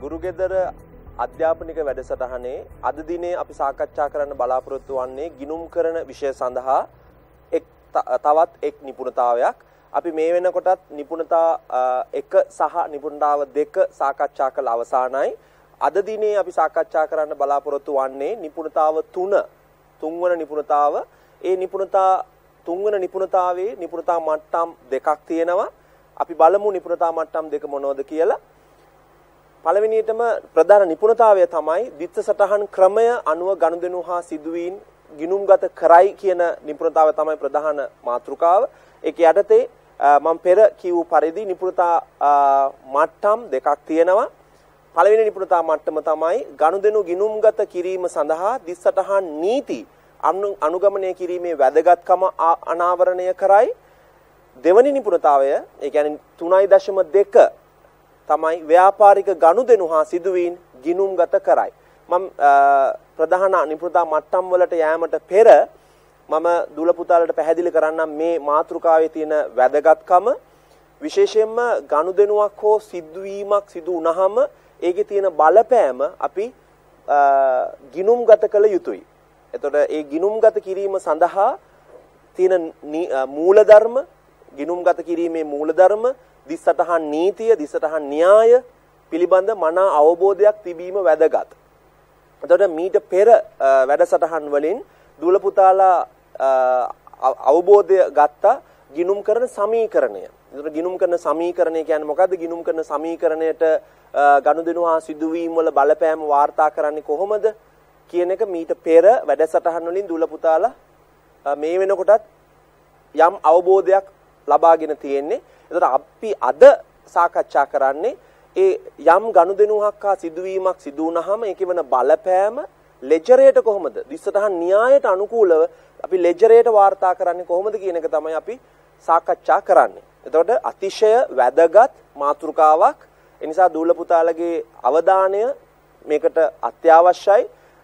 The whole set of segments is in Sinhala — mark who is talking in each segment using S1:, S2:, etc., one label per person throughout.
S1: ගුරුගෙදර අධ්‍යාපනික වැඩසටහනේ අද දිනේ අපි සාකච්ඡා කරන්න බලාපොරොත්තු වන්නේ ගිණුම් කරන විෂය සඳහා තවත් එක් නිපුණතාවයක්. අපි මේ වෙනකොටත් නිපුණතා 1 සහ නිපුණතාව 2 සාකච්ඡා කළ අවසానයි. අද දිනේ අපි සාකච්ඡා කරන්න බලාපොරොත්තු වන්නේ නිපුණතාව 3. තුන්වන නිපුණතාව. ඒ නිපුණතා තුන්වන නිපුණතාවේ නිපුණතා මට්ටම් දෙකක් තියෙනවා. අපි බලමු නිපුණතා මට්ටම් දෙක මොනවද කියලා. පළවෙනියටම ප්‍රධාන නිපුණතාවය තමයි ද්විත්ව සටහන් ක්‍රමය අනුව ගනුදෙනු හා සිදුවීම් ගිණුම්ගත කරයි කියන නිපුණතාවය තමයි ප්‍රධාන මාතෘකාව. ඒක යටතේ මම පෙර කියූ පරිදි නිපුණතා මට්ටම් දෙකක් තියෙනවා. පළවෙනි නිපුණතා මට්ටම තමයි ගනුදෙනු ගිණුම්ගත කිරීම සඳහා ද්විත්ව සටහන් නීති අනුගමනය කිරීමේ වැදගත්කම අනාවරණය කරයි. දෙවැනි නිපුණතාවය ඒ කියන්නේ 3.2 තමයි ව්‍යාපාරික ගනුදෙනු හා සිදුවීම් ගිණුම්ගත කරයි. මම ප්‍රධාන නිපුණතා මට්ටම් වලට යෑමට පෙර මම දුල පුතාලට පැහැදිලි කරන්නම් මේ මාතෘකාවේ තියෙන වැදගත්කම. විශේෂයෙන්ම ගනුදෙනුවක් හෝ සිදුවීමක් සිදු වුණාම ඒකේ තියෙන බලපෑම අපි ගිණුම්ගත කළ යුතුයි. එතකොට ඒ ගිණුම්ගත කිරීම සඳහා තියෙන මූලධර්ම ගිණුම්ගත කිරීමේ මූලධර්ම දිස්සටහන් නීතිය දිස්සටහන් න්‍යාය පිළිබඳ මනා අවබෝධයක් තිබීම වැදගත්. එතකොට මීට පෙර වැඩසටහන් වලින් දුල පුතාලා අවබෝධය ගත්තා ගිණුම් කරන සමීකරණය. එතකොට ගිණුම් කරන සමීකරණය කියන්නේ මොකද්ද? ගිණුම් කරන සමීකරණයට ගනුදෙනු හා සිදුවීම් වල බලපෑම වාර්තා කරන්නේ කොහොමද කියන එක මීට පෙර වැඩසටහන් වලින් දුල පුතාලා මේ වෙනකොටත් යම් අවබෝධයක් ලබාගෙන තියෙන්නේ. එතකොට අපි අද සාකච්ඡා කරන්නේ ඒ යම් ගනුදෙනුවක් හා සිදුවීමක් සිදු වුණාම ඒකේ වෙන බලපෑම ලෙජරයට කොහොමද? දිස්සටහන් න්‍යායට අනුකූලව අපි ලෙජරයට වාර්තා කරන්නේ කොහොමද කියන එක තමයි අපි සාකච්ඡා කරන්නේ. එතකොට අතිශය වැදගත් මාතෘකාවක්. ඒ නිසා දූල පුතාලගේ අවධානය මේකට අත්‍යවශ්‍යයි.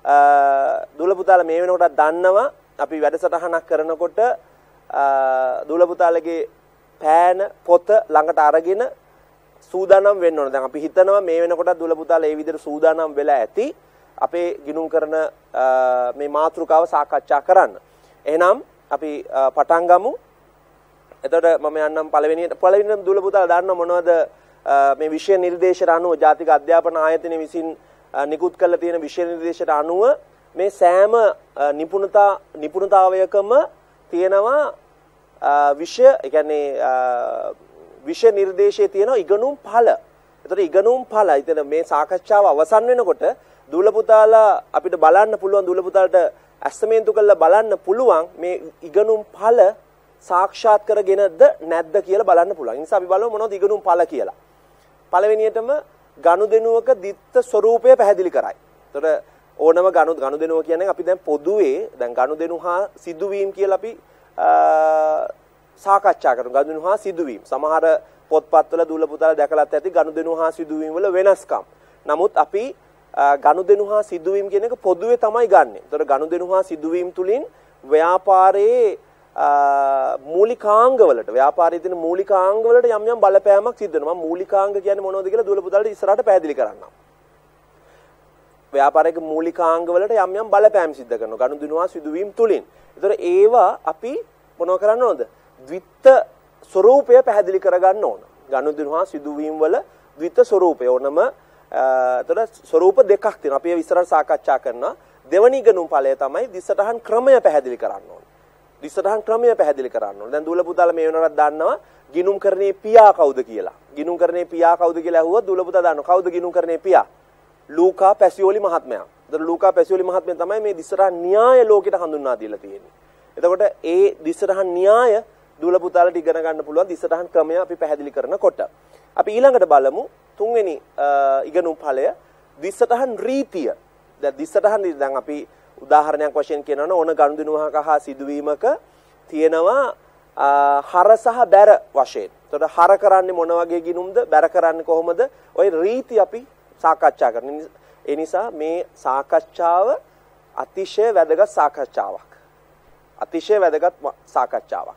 S1: දූල පුතාලා මේ වෙනකොටත් දන්නවා අපි වැඩසටහනක් කරනකොට දූල පුතාලගේ පෑන පොත ළඟට අරගෙන සූදානම් වෙන්න ඕන. දැන් අපි හිතනවා මේ වෙනකොටත් දූල පුතාලා ඒ විදිහට සූදානම් වෙලා ඇති අපේ ගිණුම් කරන මේ මාතෘකාව සාකච්ඡා කරන්න. එහෙනම් අපි පටන් ගමු. එතකොට මම යන්නම් පළවෙනියට දූල පුතාලා දන්න මොනවද මේ විෂය නිර්දේශයට අනුව ජාතික අධ්‍යාපන ආයතනය විසින් නිකුත් කරලා තියෙන විෂය නිර්දේශයට අනුව මේ සෑම නිපුණතාවයකම තියෙනවා විෂය ඒ කියන්නේ විෂය නිර්දේශයේ තියෙන ඉගෙනුම් ඵල. ඒතර ඉගෙනුම් ඵල. ඉතින් මේ සාකච්ඡාව අවසන් වෙනකොට දූල පුතාලා අපිට බලන්න පුළුවන් දූල පුතාලට ඇස්තමේන්තු කරලා බලන්න පුළුවන් මේ ඉගෙනුම් ඵල සාක්ෂාත් කරගෙනද නැද්ද කියලා බලන්න පුළුවන්. ඒ නිසා අපි බලමු මොනවද ඉගෙනුම් ඵල කියලා. පළවෙනියටම ගනුදෙනුවක ද්විත්ව ස්වરૂපය පැහැදිලි කරයි. ඒතර ඕනම ගනුදෙනුව කියන්නේ අපි දැන් පොදුවේ දැන් ගනුදෙනු හා සිදුවීම් කියලා අපි සාකච්ඡා කරමු. ගනුදෙනු හා සිදුවීම්. සමහර පොත්පත්වල දූල පුතාලා දැකලත් ඇති ගනුදෙනු හා සිදුවීම් වල වෙනස්කම්. නමුත් අපි ගනුදෙනු හා සිදුවීම් කියන එක පොදුවේ තමයි ගන්නෙ. ඒතර ගනුදෙනු හා සිදුවීම් තුලින් ව්‍යාපාරයේ මූලිකාංගවලට ව්‍යාපාරයේ තියෙන මූලිකාංගවලට යම් යම් බලපෑමක් සිද්ධ වෙනවා. මම මූලිකාංග කියන්නේ මොනවද කියලා දූල පුතාලට ඉස්සරහට පැහැදිලි කරන්නම්. ව්‍යාපාරික මූලිකාංගවලට යම් යම් බලපෑම් සිද්ධ කරනවා ගනුදෙනු හා සිදුවීම් තුලින්. ඒතර ඒවා අපි මොනව කරන්න ඕනද? ද්විත්ව ස්වરૂපය පැහැදිලි කරගන්න ඕන. ගනුදෙනු හා සිදුවීම් වල ද්විත්ව ස්වરૂපය ඕනම ඒතර ස්වરૂප දෙකක් තියෙනවා. අපි ඒ විස්තර සාකච්ඡා කරනවා. දෙවනි ඉගෙනුම් ඵලය තමයි දිස්සටහන් ක්‍රමය පැහැදිලි කරන්න ඕන. දිස්සටහන් ක්‍රමය පැහැදිලි කරන්න ඕන. දැන් දූල පුතාලා මේ වෙනකොට දන්නවා ගිණුම් කරන්නේ පියා කවුද කියලා. ගිණුම් කරන්නේ පියා කවුද කියලා අහුවොත් දූල පුතා දන්නවා. කවුද ගිණුම් කරන්නේ පියා? ලූකා පැසියෝලි මහත්මයා. ඒතර ලූකා පැසියෝලි මහත්මයා තමයි මේ දිස්සටහන් න්‍යාය ලෝකෙට හඳුන්වා දීලා තියෙන්නේ. එතකොට ඒ දිස්සටහන් න්‍යාය දූල පුතාලට ඉගෙන ගන්න පුළුවන් දිස්සටහන් ක්‍රමය අපි පැහැදිලි කරනකොට. අපි ඊළඟට බලමු තුන්වෙනි ඉගෙනුම් ඵලය දිස්සටහන් රීතිය. දැන් දිස්සටහන් දැන් අපි උදාහරණයක් වශයෙන් කියනවනේ ඕන ගනුදෙනුවක හා සිදුවීමක තියෙනවා හර සහ බැර වශයෙන්. එතකොට හර කරන්නේ මොන වගේ ගිණුම්ද? බැර කරන්නේ කොහොමද? ওই රීති අපි සාකච්ඡා කරනවා. ඒ නිසා මේ සාකච්ඡාව අතිශය වැදගත් සාකච්ඡාවක්. අතිශය වැදගත් සාකච්ඡාවක්.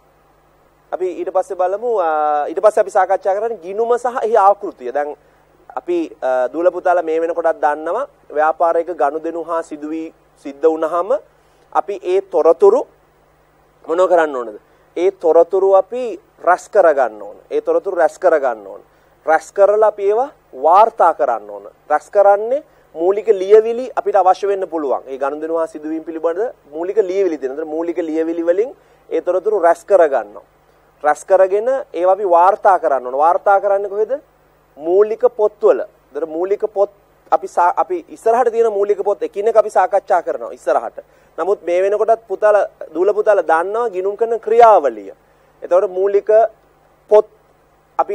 S1: අපි ඊට පස්සේ බලමු ඊට පස්සේ අපි සාකච්ඡා කරන්නේ ගිණුම සහ එහි ආකෘතිය. දැන් අපි දූල පුතාලා මේ වෙනකොටත් දන්නවා ව්‍යාපාරයක ගනුදෙනු හා සිද්ධ වුණාම අපි ඒ තොරතුරු මොනව කරන්න ඕනද? ඒ තොරතුරු අපි රැස් කර ගන්න ඕන. ඒ තොරතුරු රැස් කර ගන්න ඕන. රැස් කරලා අපි ඒවා වාර්තා කරන්න ඕන. රැස් කරන්නේ මූලික ලියවිලි අපිට අවශ්‍ය වෙන්න පුළුවන්. ඒ ගනුදෙනු හා සිදුවීම් පිළිබඳ මූලික ලියවිලි දෙනවා. මූලික ලියවිලි වලින් ඒ තොරතුරු රැස් කර ගන්නවා. රැස් කරගෙන ඒවා අපි වාර්තා කරන්න ඕන. වාර්තා කරන්නේ කොහෙද? මූලික පොත්වල. ඒතර මූලික පොත් අපි ඉස්සරහට තියෙන මූලික පොත් එකිනෙක අපි සාකච්ඡා කරනවා ඉස්සරහට. නමුත් මේ වෙනකොටත් පුතාලා දූල පුතාලා දන්නවා ගිණුම් කරන ක්‍රියාවලිය. එතකොට මූලික පොත් අපි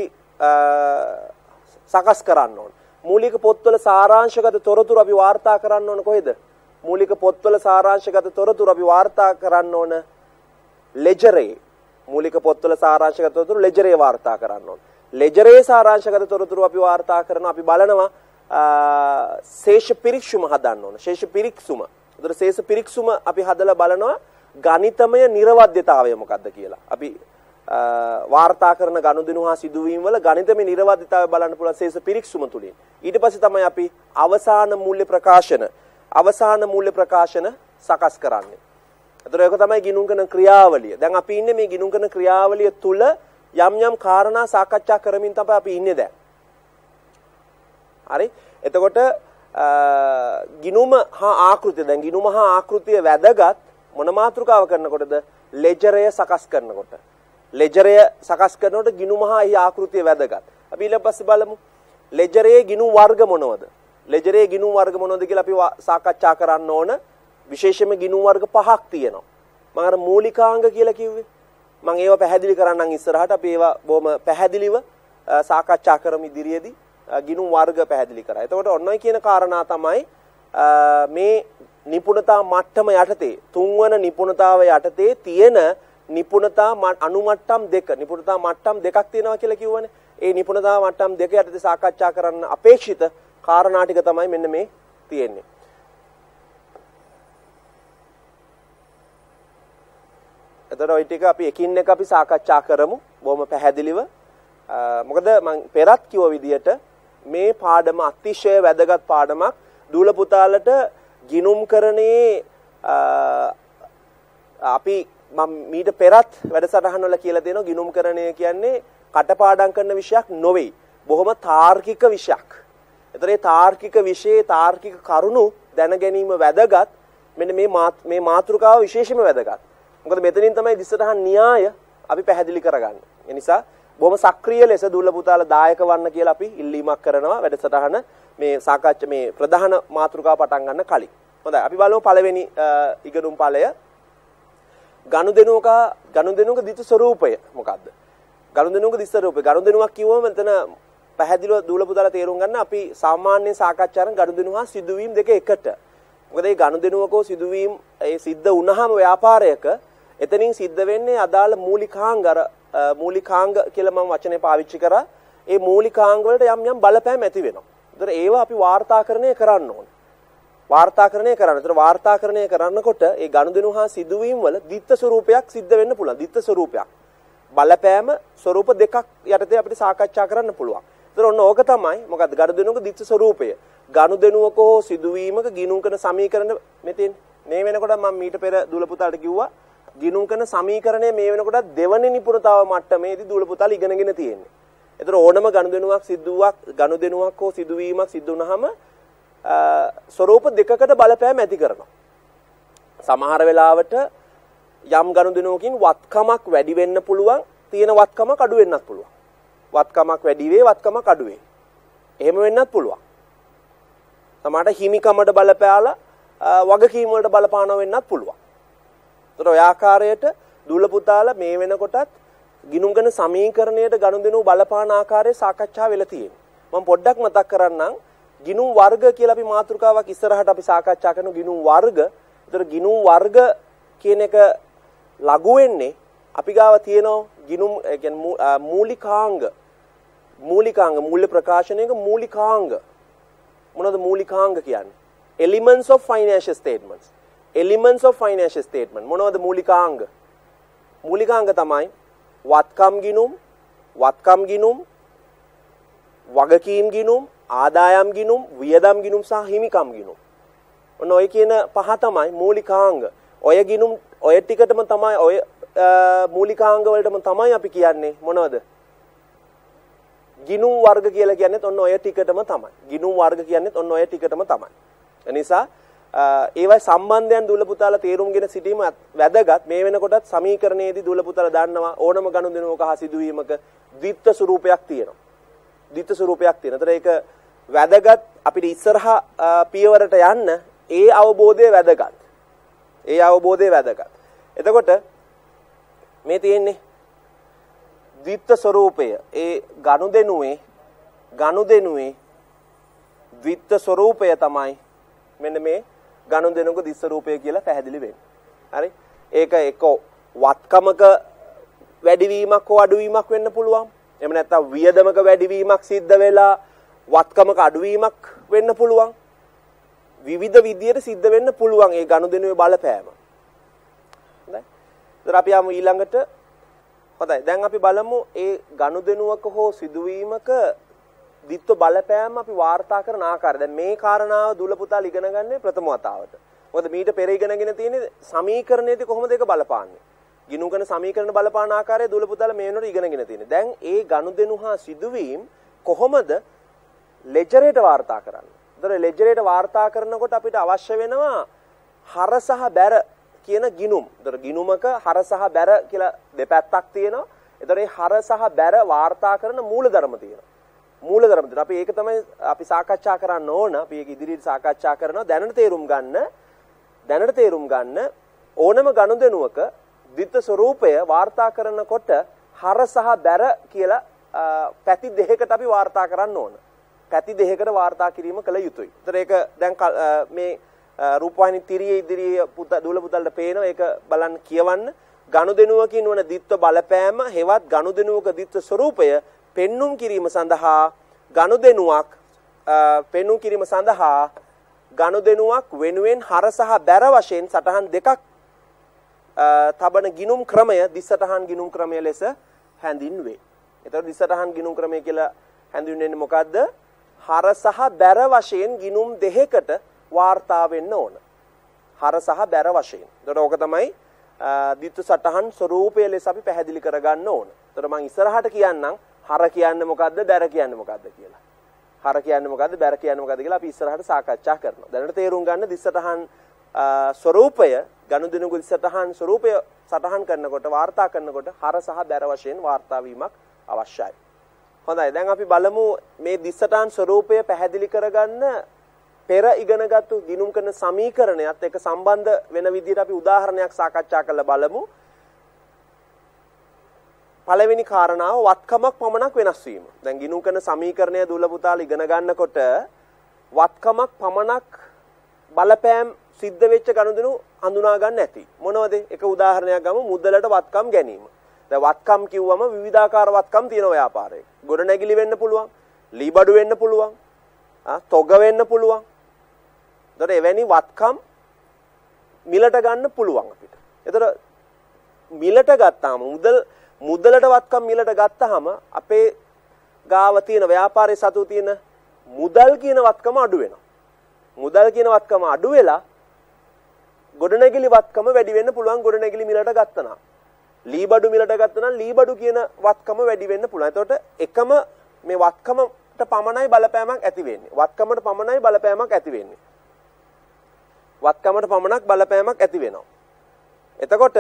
S1: සකස් කරන්න ඕන. මූලික පොත්වල සාරාංශගත තොරතුරු අපි වාර්තා කරන්න ඕන කොහෙද? මූලික පොත්වල සාරාංශගත තොරතුරු අපි වාර්තා කරන්න ඕන ලෙජරේ. මූලික පොත්වල සාරාංශගත තොරතුරු ලෙජරේ වාර්තා කරන්න ඕන. ලෙජරේ සාරාංශගත තොරතුරු අපි වාර්තා කරනවා. අපි බලනවා ශේෂ පිරික්සුම හදන්න ඕන. ශේෂ පිරික්සුම. ඒතර ශේෂ පිරික්සුම අපි හදලා බලනවා ගණිතමය නිර්වද්‍යතාවය මොකක්ද කියලා. අපි වාර්තා කරන ගනුදෙනු හා සිදුවීම් වල ගණිතමය නිර්වද්‍යතාවය බලන්න පුළුවන් ශේෂ පිරික්සුම තුලින්. ඊට පස්සේ තමයි අපි අවසාන මූල්‍ය ප්‍රකාශන සකස් කරන්නේ. ඒතර ඒක තමයි ගිණුම් කරන ක්‍රියාවලිය. දැන් අපි ඉන්නේ මේ ගිණුම් කරන ක්‍රියාවලිය තුල යම් කාරණා සාකච්ඡා කරමින් තමයි අපි ඉන්නේ දැන්. හරි? එතකොට ගිණුම හා ආකෘතිය දැන් ගිණුම හා ආකෘතිය වැදගත් මොන මාතෘකාව කරනකොටද? ලෙජරය සකස් කරනකොට. ලෙජරය සකස් කරනකොට ගිණුම හා එහි ආකෘතිය වැදගත්. අපි ඊට පස්සේ බලමු ලෙජරයේ ගිණුම් වර්ග මොනවද? ලෙජරයේ ගිණුම් වර්ග මොනවද කියලා අපි සාකච්ඡා කරන්න ඕන. විශේෂයෙන්ම ගිණුම් වර්ග 5ක් තියෙනවා. මම අර මූලිකාංග කියලා කිව්වේ. මම ඒවා පැහැදිලි කරන්නම් ඉස්සරහට. අපි ඒවා බොහොම පැහැදිලිව සාකච්ඡා කරමු ඉදිරියේදී. ගිණුම් වර්ග පැහැදිලි කරා. එතකොට ඔන්නයි කියන කාරණා තමයි මේ නිපුණතා මට්ටම යටතේ තුන්වන නිපුණතාව යටතේ තියෙන නිපුණතා අනුමට්ටම් දෙක නිපුණතා මට්ටම් දෙකක් තියෙනවා කියලා කිව්වනේ. ඒ නිපුණතා මට්ටම් දෙක යටතේ සාකච්ඡා කරන්න අපේක්ෂිත කාරණා ටික තමයි මෙන්න මේ තියෙන්නේ. එතකොට ওই ටික අපි එකින් එක අපි සාකච්ඡා කරමු බොහොම පැහැදිලිව. මොකද මම පෙරත් කිව්ව විදිහට මේ පාඩම අතිශය වැදගත් පාඩමක්. දූල පුතාලට ගිණුම්කරණයේ අපි මම මීට පෙරත් වැඩසටහන වල කියලා දෙනවා ගිණුම්කරණය කියන්නේ කටපාඩම් කරන විෂයක් නොවේ. බොහොම තාර්කික විෂයක්. ඒතර ඒ තාර්කික විෂයේ තාර්කික කරුණු දැන ගැනීම වැදගත්. මෙන්න මේ මාතෘකාව විශේෂයෙන්ම වැදගත්. මොකද මෙතනින් තමයි දිස්සටහන් න්‍යාය අපි පැහැදිලි කරගන්නේ. ඒ නිසා බොහොම සක්‍රීය ලෙස දූල පුතාලා දායක වන්න කියලා අපි ඉල්ලීමක් කරනවා වැඩසටහන මේ සාකච්ඡා මේ ප්‍රධාන මාතෘකාව පටන් ගන්න කලින්. හොඳයි අපි බලමු පළවෙනි ඉගෙනුම් ඵලය. ගනුදෙනුවක දිට ස්වරූපය මොකක්ද? ගනුදෙනුවක දිට ස්වරූපය. ගනුදෙනුවක් කිව්වම මෙතන පැහැදිලිව දූල පුතාලා තේරුම් ගන්න අපි සාමාන්‍ය සාකච්ඡා කරන ගනුදෙනුව හා සිදුවීම් දෙක එකට. මොකද මේ ගනුදෙනුවකෝ සිදුවීම් ඒ සිද්ධ වුණාම ව්‍යාපාරයක එතනින් සිද්ධ වෙන්නේ අදාළ මූලිකාංග කියලා මම වචනේ පාවිච්චි කරා. ඒ මූලිකාංග වලට යම් බලපෑම් ඇති වෙනවා. ඒතර ඒවා අපි වාර්තාකරණය කරන්න ඕනේ. වාර්තාකරණය කරන්න. ඒතර වාර්තාකරණය කරනකොට ඒ ගනුදෙනු හා සිදුවීම් වල දිත්ත ස්වරූපයක් සිද්ධ වෙන්න පුළුවන්. දිත්ත ස්වරූපයක්. බලපෑම ස්වරූප දෙකක් යටතේ අපිට සාකච්ඡා කරන්න පුළුවන්. ඒතර ඔන්න ඕක තමයි මොකද්ද ගනුදෙනුවක දිත්ත ස්වරූපය. ගනුදෙනුවක හෝ සිදුවීමක ගිණුම් කරන සමීකරණ මෙතෙන් මේ වෙනකොට මම මීට පෙර දූල පුතාලට කිව්වා ගිණුම් කරන සමීකරණය මේ වෙනකොට දෙවනි නිපුණතාව මට්ටමේදී දූල පුතාලා ඉගෙනගෙන තියෙන්නේ. ඒතර ඕනම ගනුදෙනුවක් හෝ සිදුවීමක් සිදු වුනහම ස්වරූප දෙකකට බලපෑම් ඇති කරනවා. සමහර වෙලාවට යම් ගනුදෙනුවකින් වත්කමක් වැඩි වෙන්න පුළුවන්, තියෙන වත්කමක් අඩු වෙන්නත් පුළුවන්. වත්කමක් වැඩි වේ, වත්කමක් අඩු වේ. එහෙම වෙන්නත් පුළුවන්. සමහරට හිමිකමට බලපෑලා වගකීම් වලට බලපානවා වෙන්නත් පුළුවන්. ඒතර ඔය ආකාරයට දූල පුතාලා මේ වෙනකොටත් ගිණුම් කරන සමීකරණයට ගනුදෙනු බලපාන ආකාරය සාකච්ඡා වෙලා තියෙනවා. මම පොඩ්ඩක් මතක් කරන්නම්. ගිණුම් වර්ග කියලා අපි මාතෘකාවක් ඉස්සරහට අපි සාකච්ඡා කරන ගිණුම් වර්ග. ඒතර ගිණුම් වර්ග කියන එක ලඝු වෙන්නේ අපි ගාව තියෙන ගිණුම් කියන්නේ මූලිකාංග මූල්‍ය ප්‍රකාශනයක මූලිකාංග. මොනවද මූලිකාංග කියන්නේ? Elements of financial statements. Elements of financial statement. මොනවද මූලිකාංග? මූලිකාංග තමයි වත්කම් ගිණුම්, වගකීම් ගිණුම්, ආදායම් ගිණුම්, වියදම් ගිණුම් සහ හිමිකම් ගිණුම්. ඔන්න ඔය කියන පහ තමයි මූලිකාංග. ඔය ගිණුම් ඔය ටිකටම තමයි ඔය මූලිකාංග වලටම තමයි අපි කියන්නේ මොනවද? ගිණුම් වර්ග කියලා කියන්නේත් ඔන්න ඔය ටිකටම තමයි. ගිණුම් වර්ග කියන්නේත් ඔන්න ඔය ටිකටම තමයි. ඒ නිසා ඒවයි සම්බන්ධයන් දුවල පුතාලා තේරුම්ගෙන සිටීම වැදගත්. මේ වෙනකොටත් සමීකරණයේදී දුවල පුතාලා දන්නවා ඕනම ගනුදෙනුවක හා සිදුවීමක ද්විත්ව ස්වරූපයක් තියෙනවා. ද්විත්ව ස්වරූපයක් තියෙනවා. ඒතර ඒක වැදගත් අපිට ඉස්සරහා පියවරට යන්න ඒ අවබෝධය වැදගත්. ඒ අවබෝධය වැදගත්. එතකොට මේ තියෙන්නේ ද්විත්ව ස්වරූපය. ඒ ගනුදෙනුවේ ද්විත්ව ස්වරූපය තමයි මෙන්න මේ ගනුදෙනුක ද්විත්ව ස්වරූපය කියලා පැහැදිලි වෙන්නේ. හරි? ඒක එක්ක වත්කමක වැඩිවීමක් හෝ අඩුවීමක් වෙන්න පුළුවන්. එහෙම නැත්නම් වියදමක වැඩිවීමක් සිද්ධ වෙලා වත්කමක අඩුවීමක් වෙන්න පුළුවන්. විවිධ විදියට සිද්ධ වෙන්න පුළුවන් ඒ ගනුදෙනුවේ බලපෑම. හොඳයි. ඉතින් අපි යමු ඊළඟට. හොඳයි. දැන් අපි බලමු ඒ ගනුදෙනුවක හෝ සිදුවීමක ද්විත්ව බලපෑම අපි වාර්තා කරන ආකාරය. දැන් මේ කාරණාව දුල පුතාලා ඉගෙන ගන්නේ ප්‍රථම වතාවට. මොකද මීට පෙර ඉගෙනගෙන තියෙන්නේ සමීකරණයේදී කොහොමද ඒක බලපාන්නේ? ගිණුම් කරන සමීකරණ බලපාන ආකාරය දුල පුතාලා මේ වෙනකොට ඉගෙනගෙන තියෙන්නේ. දැන් ඒ ගනුදෙනු හා සිදුවීම් කොහොමද ලෙජරේට වාර්තා කරන්නේ? ඒතර ලෙජරේට වාර්තා කරනකොට අපිට අවශ්‍ය වෙනවා හර සහ බැර කියන ගිණුම්. ඒතර ගිණුමක හර සහ බැර කියලා දෙපැත්තක් තියෙනවා. ඒතර මේ හර සහ බැර වාර්තා කරන මූලධර්ම තියෙනවා. මූලධර්ම තියෙනවා. අපි ඒක තමයි අපි සාකච්ඡා කරන්න ඕන. අපි ඒක ඉදිරියට සාකච්ඡා කරනවා. දැනට තේරුම් ගන්න ඕනම ගනුදෙනුවක ද්විත්ව ස්වරූපය වාර්තා කරනකොට හර සහ බැර කියලා පැති දෙකකට අපි වාර්තා කරන්න ඕන. පැති දෙකකට වාර්තා කිරීම කළ යුතුයි. ඒතර ඒක දැන් මේ රූපවාහිනී තිරියේ ඉදිරියේ දුල පුතල්ට පේනවා. ඒක බලන්න කියවන්න. ගනුදෙනුවකින් වන ද්විත්ව බලපෑම හෙවත් ගනුදෙනුවක ද්විත්ව ස්වරූපය පෙන්눔 කිරීම සඳහා ගනුදෙනුවක් වෙනුවෙන් හර සහ බැර වශයෙන් සටහන් දෙකක් තබන ගිණුම් ක්‍රමය දිසටහන් ගිණුම් ක්‍රමය ලෙස හැඳින්වේ. ඒතකොට දිසටහන් ගිණුම් ක්‍රමය කියලා හැඳින්වෙන්නේ මොකද්ද? හර සහ බැර වශයෙන් ගිණුම් දෙකකට වාර්තා වෙන්න ඕන. හර සහ බැර වශයෙන්. ඒතකොට ඕක තමයි ද්විත්ව සටහන් ස්වරූපය ලෙස අපි පැහැදිලි කරගන්න ඕන. ඒතකොට මම ඉස්සරහට කියන්නම් හර කියන්නේ මොකද්ද බැර කියන්නේ මොකද්ද කියලා. හර කියන්නේ මොකද්ද බැර කියන්නේ මොකද්ද කියලා අපි ඉස්සරහට සාකච්ඡා කරනවා. දැනට තේරුම් ගන්න දිසටහන් ස්වරූපය ගනුදෙනු දිසටහන් ස්වරූපය සටහන් කරනකොට වාර්තා කරනකොට හර සහ බැර වශයෙන් වාර්තා වීමක් අවශ්‍යයි. හොඳයි. දැන් අපි බලමු මේ දිසටහන් ස්වරූපය පැහැදිලි කරගන්න පෙර ඉගෙනගත්තු ගිණුම් කරන සමීකරණයත් එක්ක සම්බන්ධ වෙන විදිහට අපි උදාහරණයක් සාකච්ඡා කරලා බලමු. පළවෙනි කාරණාව වත්කමක් පමණක් වෙනස් වීම. දැන් ගිණුම් කරන සමීකරණය දුල පුතාලා ඉගෙන ගන්නකොට වත්කමක් පමණක් බලපෑම් සිද්ධ වෙච්ච ගනුදෙනු හඳුනා ගන්න ඇති. මොනවද? එක උදාහරණයක් ගමු. මුදලට වත්කම් ගැනීම. දැන් වත්කම් කිව්වම විවිධාකාර වත්කම් තියෙන ව්‍යාපාරයක. ගොඩනැගිලි වෙන්න පුළුවන්, ලීබඩු වෙන්න පුළුවන්, තොග වෙන්න පුළුවන්. ඒතර එවැනි වත්කම් මිලට ගන්න පුළුවන් අපිට. ඒතර මිලට ගත්තාම මුදලට වත්කම් මිලට ගත්තාම අපේ ගාව තියෙන ව්‍යාපාරයේ සතු තියෙන මුදල් කියන වත්කම අඩු වෙනවා. මුදල් කියන වත්කම අඩු වෙලා ගොඩනැගිලි වත්කම වැඩි වෙන්න පුළුවන් ගොඩනැගිලි මිලට ගත්තා. ලීබඩු මිලට ගත්තා නම් ලීබඩු කියන වත්කම වැඩි වෙන්න පුළුවන්. එතකොට එකම මේ වත්කමට පමණයි බලපෑමක් ඇති වෙන්නේ. වත්කමට පමණක් බලපෑමක් ඇති වෙනවා. එතකොට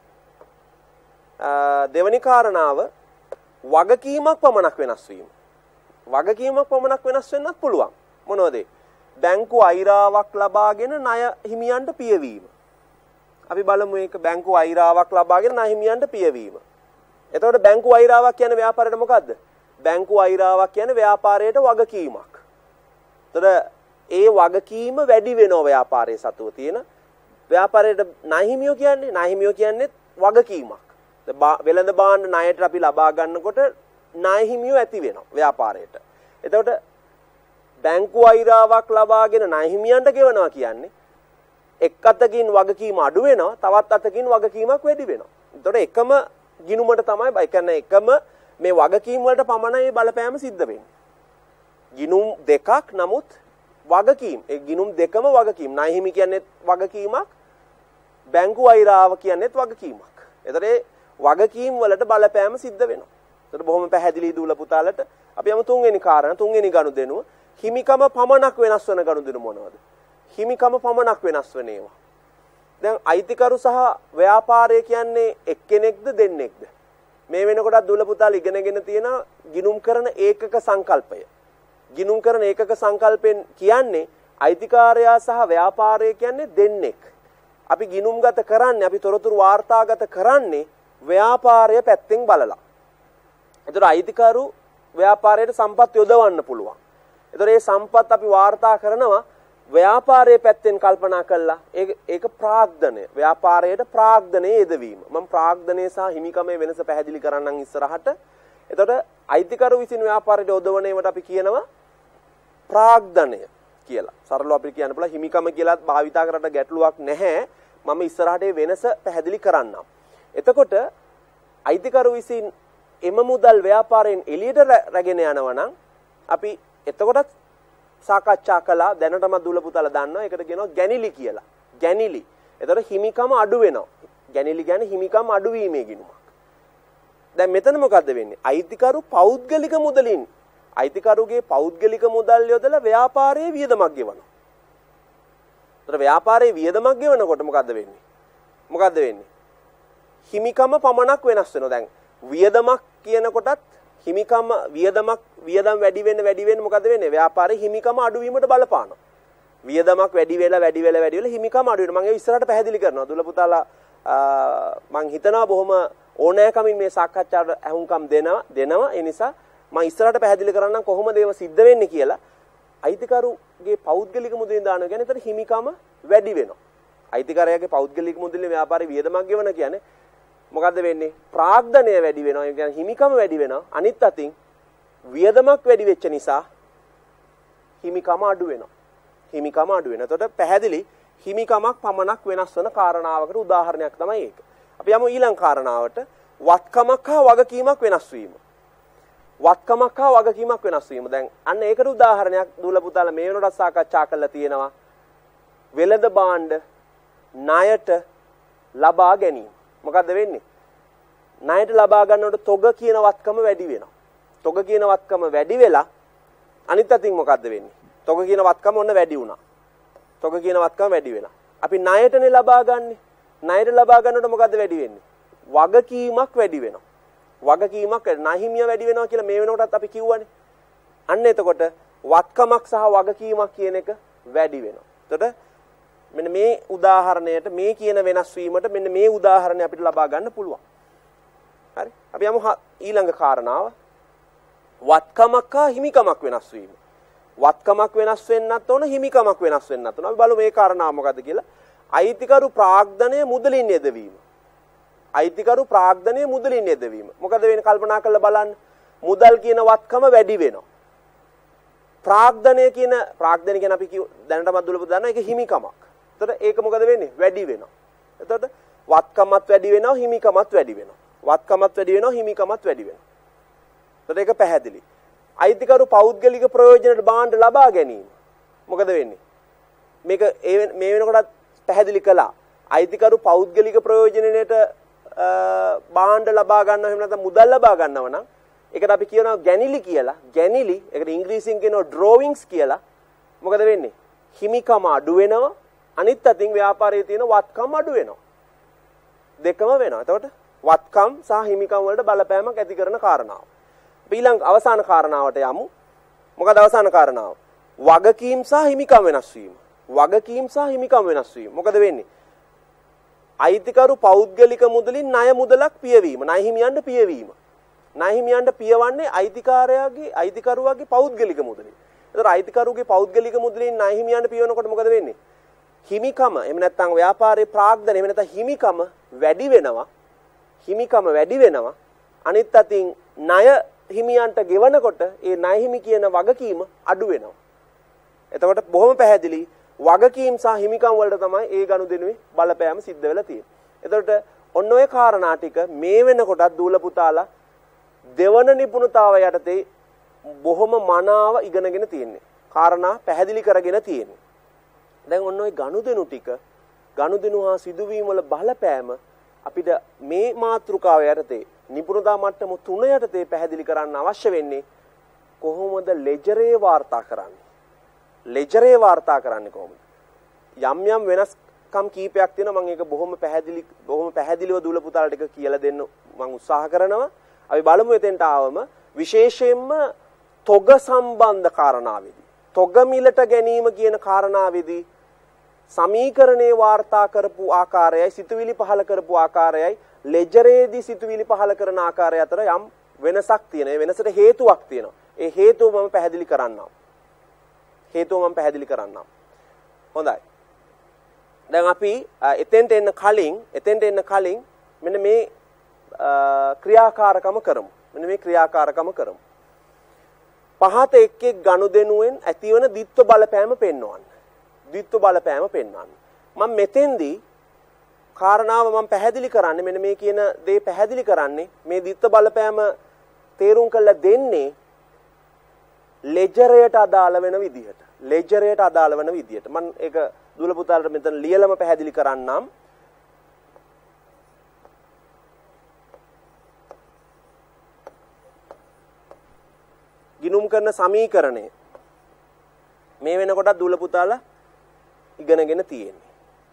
S1: දෙවැනි කාරණාව වගකීමක් පමණක් වෙනස් වීම. වගකීමක් පමණක් වෙනස් වෙන්නත් පුළුවන්. මොනවද? බැංකු අයිරාවක් ලබාගෙන ණය හිමියන්ට පියවීම. අපි බලමු මේක බැංකු අයිරාවක් ලබාගෙන ණය හිමියන්ට පියවීම. එතකොට බැංකු අයිරාවක් කියන්නේ ව්‍යාපාරයට මොකද්ද? බැංකු අයිරාවක් කියන්නේ ව්‍යාපාරයට වගකීමක්. එතකොට ඒ වගකීම වැඩි වෙනවා ව්‍යාපාරයේ සතුව තියෙන. ව්‍යාපාරයට ණය හිමියෝ කියන්නේ වගකීමක්. වෙළඳ භාණ්ඩ ණයට අපි ලබා ගන්නකොට ණය හිමියෝ ඇති වෙනවා ව්‍යාපාරයට. එතකොට බැංකු අයිරාවක් ලබාගෙන ණය හිමියන්ට ගෙවනවා කියන්නේ එක් අතකින් වගකීම අඩු වෙනවා, තවත් අතකින් වගකීමක් වැඩි වෙනවා. එතකොට එකම ගිණුමට තමයි, ඒ කියන්නේ එකම මේ වගකීම් වලට පමණයි බලපෑම සිද්ධ වෙන්නේ. ගිණුම් දෙකක් නමුත් වගකීම්. ඒ ගිණුම් දෙකම වගකීම්. ණය හිමි කියන්නේ වගකීමක්. බැංකු වෛරාව කියන්නේත් වගකීමක්. ඒතර ඒ වගකීම් වලට බලපෑම සිද්ධ වෙනවා. ඒතර බොහොම පැහැදිලි දූල පුතාලට අපි යමු තුන්වෙනි කාරණා තුන්වෙනි ගනුදෙනුව. හිමිකම පමණක් වෙනස් වෙන ගනුදෙනු මොනවද? හිමිකම පමණක් වෙනස් වෙන ඒවා. දැන් අයිතිකරු සහ ව්‍යාපාරය කියන්නේ එක්කෙනෙක්ද දෙන්නෙක්ද? මේ වෙනකොට දූල පුතාල ඉගෙනගෙන තියෙන ගිණුම් කරන ඒකක සංකල්පය. ගිණුම් කරන ඒකක සංකල්පෙන් කියන්නේ අයිතිකාරයා සහ ව්‍යාපාරය කියන්නේ දෙන්නෙක්. අපි ගිණුම්ගත කරන්නේ අපි තොරතුරු වාර්තාගත කරන්නේ ව්‍යාපාරය පැත්තෙන් බලලා. ඒතර අයිතිකරු ව්‍යාපාරයට සම්පත් යොදවන්න පුළුවන්. ඒතර මේ සම්පත් අපි වාර්තා කරනවා ව්‍යාපාරයේ පැත්තෙන් කල්පනා කළා. ඒක ප්‍රාග්ධනය. ව්‍යාපාරයට ප්‍රාග්ධනයේ යෙදවීම. මම ප්‍රාග්ධනයේ සහ හිමිකමේ වෙනස පැහැදිලි කරන්නම් ඉස්සරහට. එතකොට අයිතිකරු විසින් ව්‍යාපාරයට යොදවන ඒවට අපි කියනවා ප්‍රාග්ධනය කියලා. සරලව අපිට කියන්න පුළුවන් හිමිකම කියලාත් භාවිතා කරලා ගැටලුවක් නැහැ. මම ඉස්සරහට මේ වෙනස පැහැදිලි කරන්නම්. එතකොට අයිතිකරු විසින් එම මුදල් ව්‍යාපාරයෙන් එළියට රැගෙන යනවා නම් අපි එතකොටත් සාකච්ඡා කළා දැනටම දුල පුතාලා දන්නවා ඒකට කියනවා ගැනිලි කියලා. ගැනිලි. එතකොට හිමිකම අඩු වෙනවා. ගැනිලි කියන්නේ හිමිකම අඩු වීමේ ගිණුමක්. දැන් මෙතන මොකද්ද වෙන්නේ? අයිතිකරු පෞද්ගලික මුදලින් අයිතිකරුගේ පෞද්ගලික මුදල් යොදලා ව්‍යාපාරයේ වියදමක් ගෙවනවා. ඒතර ව්‍යාපාරයේ වියදමක් ගෙවනකොට මොකද්ද වෙන්නේ? මොකද්ද වෙන්නේ? හිමිකම පමණක් වෙනස් වෙනවා. දැන් වියදමක් කියනකොටත් හිමිකම වියදම් වැඩි වෙන්න මොකද වෙන්නේ? ව්‍යාපාරයේ හිමිකම අඩු වීමට බලපානවා. වියදමක් වැඩි වෙලා හිමිකම අඩු වෙනවා. මම ඒ ඉස්සරහට පැහැදිලි කරනවා. දුල පුතාලා මම හිතනවා බොහොම ඕනෑකමින් මේ සාකච්ඡාවට අහුම්කම් දෙනවා. ඒ නිසා මම ඉස්සරහට පැහැදිලි කරන්නම් කොහොමද ඒව සිද්ධ වෙන්නේ කියලා. අයිතිකරුගේ පෞද්ගලික මුදලින් දානවා කියන්නේ එතන හිමිකම වැඩි වෙනවා. අයිතිකරයාගේ පෞද්ගලික මුදලින් ව්‍යාපාරේ වියදමක් ගෙවන කියන්නේ මොකද්ද වෙන්නේ? ප්‍රාග්ධනය වැඩි වෙනවා. ඒ කියන්නේ හිමිකම වැඩි වෙනවා. අනිත් අතින් වියදමක් වැඩි වෙච්ච නිසා හිමිකම අඩු වෙනවා. හිමිකම අඩු වෙනවා. එතකොට පැහැදිලි හිමිකමක් පමණක් වෙනස් වෙන කාරණාවකට උදාහරණයක් තමයි ඒක. අපි යමු ඊළඟ කාරණාවට වත්කමක් හා වගකීමක් වෙනස් වීම. වත්කමක් හා වගකීමක් වෙනස් වීම. දැන් අන්න ඒකට උදාහරණයක් දූල පුතාලා මේ වෙනකොට සාකච්ඡා කරලා තියෙනවා. වෙළඳ භාණ්ඩ ණයට ලබා ගැනීම. මොකද්ද වෙන්නේ? ණයට ලබා ගන්නකොට තොග කියන වත්කම වැඩි වෙනවා. තොග කියන වත්කම වැඩි වෙලා අනිත් අතින් මොකද්ද වෙන්නේ? තොග කියන වත්කම ඔන්න වැඩි වුණා. තොග කියන වත්කම වැඩි වෙලා. අපි ණයටනේ ලබා ගන්නෙ. ණයට ලබා ගන්නකොට මොකද්ද වැඩි වෙන්නේ? වගකීමක් වැඩි වෙනවා. වගකීමක් ණහිමිය වැඩි වෙනවා කියලා මේ වෙනකොටත් අපි කිව්වනේ. අන්න එතකොට වත්කමක් සහ වගකීමක් කියන එක වැඩි වෙනවා. එතකොට මෙන්න මේ උදාහරණයට මේ කියන වෙනස් වීමට මෙන්න මේ උදාහරණය අපිට ලබා ගන්න පුළුවන්. හරි. අපි යමු ඊළඟ කාරණාව. වත්කමක් හා හිමිකමක් වෙනස් වීම. වත්කමක් වෙනස් වෙන්නත් ඕන හිමිකමක් වෙනස් වෙන්නත් ඕන. අපි බලමු මේ කාරණාව මොකද්ද කියලා. අයිතිකරු ප්‍රාග්ධනය මුදලින් යෙදවීම. අයිතිකරු ප්‍රාග්ධනය මුදලින් යෙදවීම. මොකද වෙන්නේ කල්පනා කරලා බලන්න. මුදල් කියන වත්කම වැඩි වෙනවා. ප්‍රාග්ධනය කියන අපි දැනටමත් දුලපු දන්නවා ඒක හිමිකමක්. එතකොට ඒක මොකද වෙන්නේ? වැඩි වෙනවා. එතකොට වත්කමත් වැඩි වෙනවා හිමිකමත් වැඩි වෙනවා. වත්කමත් වැඩි වෙනවා හිමිකමත් වැඩි වෙනවා. එතකොට ඒක පැහැදිලි. අයිතිකරු පෞද්ගලික ප්‍රයෝජනට භාණ්ඩ ලබා ගැනීම. මොකද වෙන්නේ? මේක මේ වෙනකොටත් පැහැදිලි කළා. අයිතිකරු පෞද්ගලික ප්‍රයෝජනයට භාණ්ඩ ලබා ගන්නවා එහෙම නැත්නම් මුදල් ලබා ගන්නවා නම් ඒකට අපි කියනවා ගැනිලි කියලා. ගැනිලි ඒකට ඉංග්‍රීසියෙන් කියනවා ඩ්‍රෝවින්ග්ස් කියලා. මොකද වෙන්නේ? හිමිකම අඩු වෙනවා. අනිත් අතින් ව්‍යාපාරයේ තියෙන වත්කම් අඩු වෙනවා. දෙකම වෙනවා. එතකොට වත්කම් සහ හිමිකම් වලට බලපෑමක් ඇති කරන කාරණාව. ඊළඟ අවසාන කාරණාවට යමු. මොකද අවසාන කාරණාව? වගකීම් සහ හිමිකම් වෙනස් වීම. වගකීම් සහ හිමිකම් වෙනස් වීම. මොකද වෙන්නේ? අයිතිකරු පෞද්ගලික මුදලින් ණය මුදලක් පියවීම. ණය හිමියන්ට පියවීම. ණය හිමියන්ට පියවන්නේ අයිතිකරුවාගේ පෞද්ගලික මුදලින්. ඒතර අයිතිකරුගේ පෞද්ගලික මුදලින් ණය හිමියන්ට පියවනකොට මොකද වෙන්නේ? හිමිකම එහෙම නැත්නම් ව්‍යාපාරේ ප්‍රාග්ධන එහෙම නැත්නම් හිමිකම වැඩි වෙනවා. හිමිකම වැඩි වෙනවා. අනිත් අතින් ණය හිමියන්ට ගෙවනකොට ඒ ණය හිමි කියන වගකීම අඩු වෙනවා. එතකොට බොහොම පැහැදිලි වගකීම් සහ හිමිකම් වලට තමයි ඒ ගනුදෙනුවේ බලපෑම සිද්ධ වෙලා තියෙන්නේ. එතකොට ඔන්න ඔය කාරණා ටික මේ වෙනකොටත් දූල පුතාලා දෙවන නිපුණතාව යටතේ බොහොම මනාව ඉගෙනගෙන තියෙන්නේ. කාරණා පැහැදිලි කරගෙන තියෙන්නේ. දැන් ඔන්න ඔය ගනුදෙනු ටික ගනුදෙනු හා සිදුවීම් වල බලපෑම අපිට මේ මාතෘකාව යටතේ නිපුණතා මට්ටම 3 යටතේ පැහැදිලි කරන්න අවශ්‍ය වෙන්නේ කොහොමද ලෙජරේ වාර්තා කරන්නේ? ලෙජරේ වාර්තා කරන්නේ කොහොමද? යම් වෙනස්කම් කීපයක් තියෙනවා. මම ඒක බොහොම පැහැදිලිව දුල පුතාලා ටික කියලා දෙන්න මම උත්සාහ කරනවා. අපි බලමු එතෙන්ට ආවම විශේෂයෙන්ම තොග සම්බන්ධ කාරණාවේදී තොග මිලට ගැනීම කියන කාරණාවේදී සමීකරණේ වාර්තා කරපු ආකාරයයි සිතුවිලි පහල කරපු ආකාරයයි ලෙජරේදී සිතුවිලි පහල කරන ආකාරය අතර යම් වෙනසක් තියෙනවා. ඒ වෙනසට හේතුවක් තියෙනවා. ඒ හේතුව මම පැහැදිලි කරන්නම්. හොඳයි. දැන් අපි එතෙන්ට එන්න කලින් මෙන්න මේ ක්‍රියාකාරකම කරමු. පහත එක් ගනුදෙනුවෙන් ඇතිවන ද්විත්ව බලපෑම පෙන්වන්න. මම මෙතෙන්දී කාරණාව මම පැහැදිලි කරන්නේ මෙන්න මේ කියන දේ පැහැදිලි කරන්නේ මේ ද්විත්ව බලපෑම තේරුම් කරලා දෙන්නේ ලෙජරයට අදාළ වෙන විදිහට. මම ඒක දුල පුතාලට මෙතන ලියලම පැහැදිලි කරන්නම්. ගිණුම් කරන සමීකරණය මේ වෙනකොට දුල පුතාලා ඉගෙනගෙන තියෙන්නේ.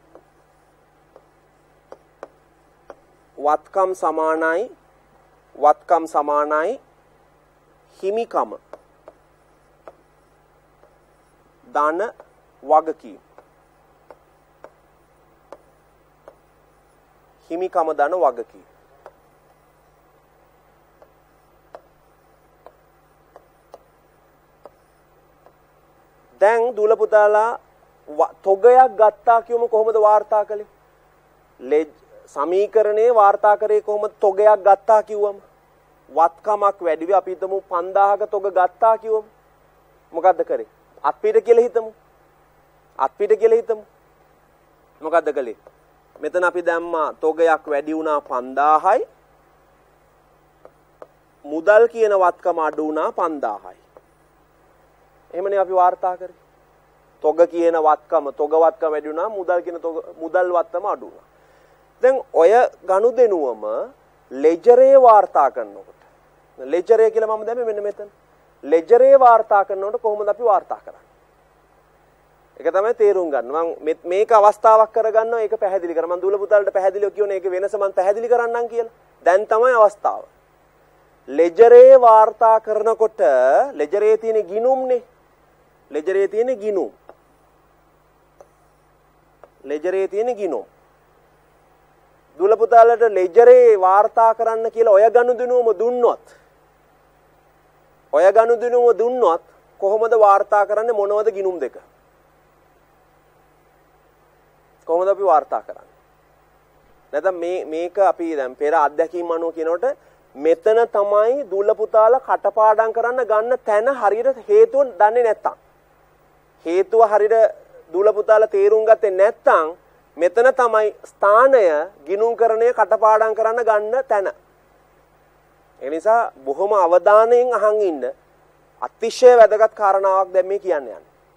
S1: වත්කම් සමානයි හිමිකම ධන වගකීම්. දැන් දුල පුතාලා තොගයක් ගත්තා කියමු කොහොමද වාර්තා කළේ? සමීකරණේ වාර්තා කරේ කොහොමද තොගයක් ගත්තා කිව්වම? වත්කමක් වැඩි වෙයි අපි හිතමු 5000ක තොග ගත්තා කිව්වම මොකද්ද කරේ? අත්පිට කියලා හිතමු. මොකද්ද කළේ? මෙතන අපි දැම්මා තොගයක් වැඩි වුණා 5000යි. මුදල් කියන වත්කම අඩු වුණා 5000යි. එහෙමනේ අපි වාර්තා කරේ. තොග කියන වත්කම වැඩි වුණා, මුදල් වත්කම අඩු වුණා. දැන් ඔය ගනුදෙනුවම ලෙජරේ වාර්තා කරනකොට ලෙජරේ කියලා මම දැම්මේ මෙන්න මෙතන. ලෙජරේ වාර්තා කරනකොට කොහොමද අපි වාර්තා කරන්නේ? ඒක තමයි තේරුම් ගන්න. මම මේක අවස්ථාවක් කරගන්නවා ඒක පැහැදිලි කරා. මම දුල පුතාලට පැහැදිලිව කියවනේ ඒක වෙනස මම පැහැදිලි කරන්නම් කියලා. දැන් තමයි අවස්ථාව. ලෙජරේ වාර්තා කරනකොට ලෙජරේ තියෙන ගිණුම්නේ. ලෙජරේ තියෙන ගිණුම්. දුල පුතාලට ලෙජරේ වාර්තා කරන්න කියලා ඔය ගනුදෙනුවම දුන්නොත් කොහොමද වාර්තා කරන්නේ? මොනවද ගිණුම් දෙක? කොහොමද අපි වාර්තා කරන්නේ? නැත්නම් මේක අපි දැන් පෙර අත්දැකීම් අනුව කියනකොට මෙතන තමයි දුල පුතාලා කටපාඩම් කරන්න ගන්න තැන හරියට හේතුව දන්නේ නැත්තම්. හේතුව හරියට දුල පුතාලා තේරුම් ගත්තේ නැත්තම් මෙතන තමයි ස්ථානය ගිණුම්කරණය කටපාඩම් කරන්න ගන්න තැන. ඒ නිසා බොහොම අවධානයෙන් අහන් ඉන්න අතිශය වැදගත් කාරණාවක් දැන් මේ කියන්නේ.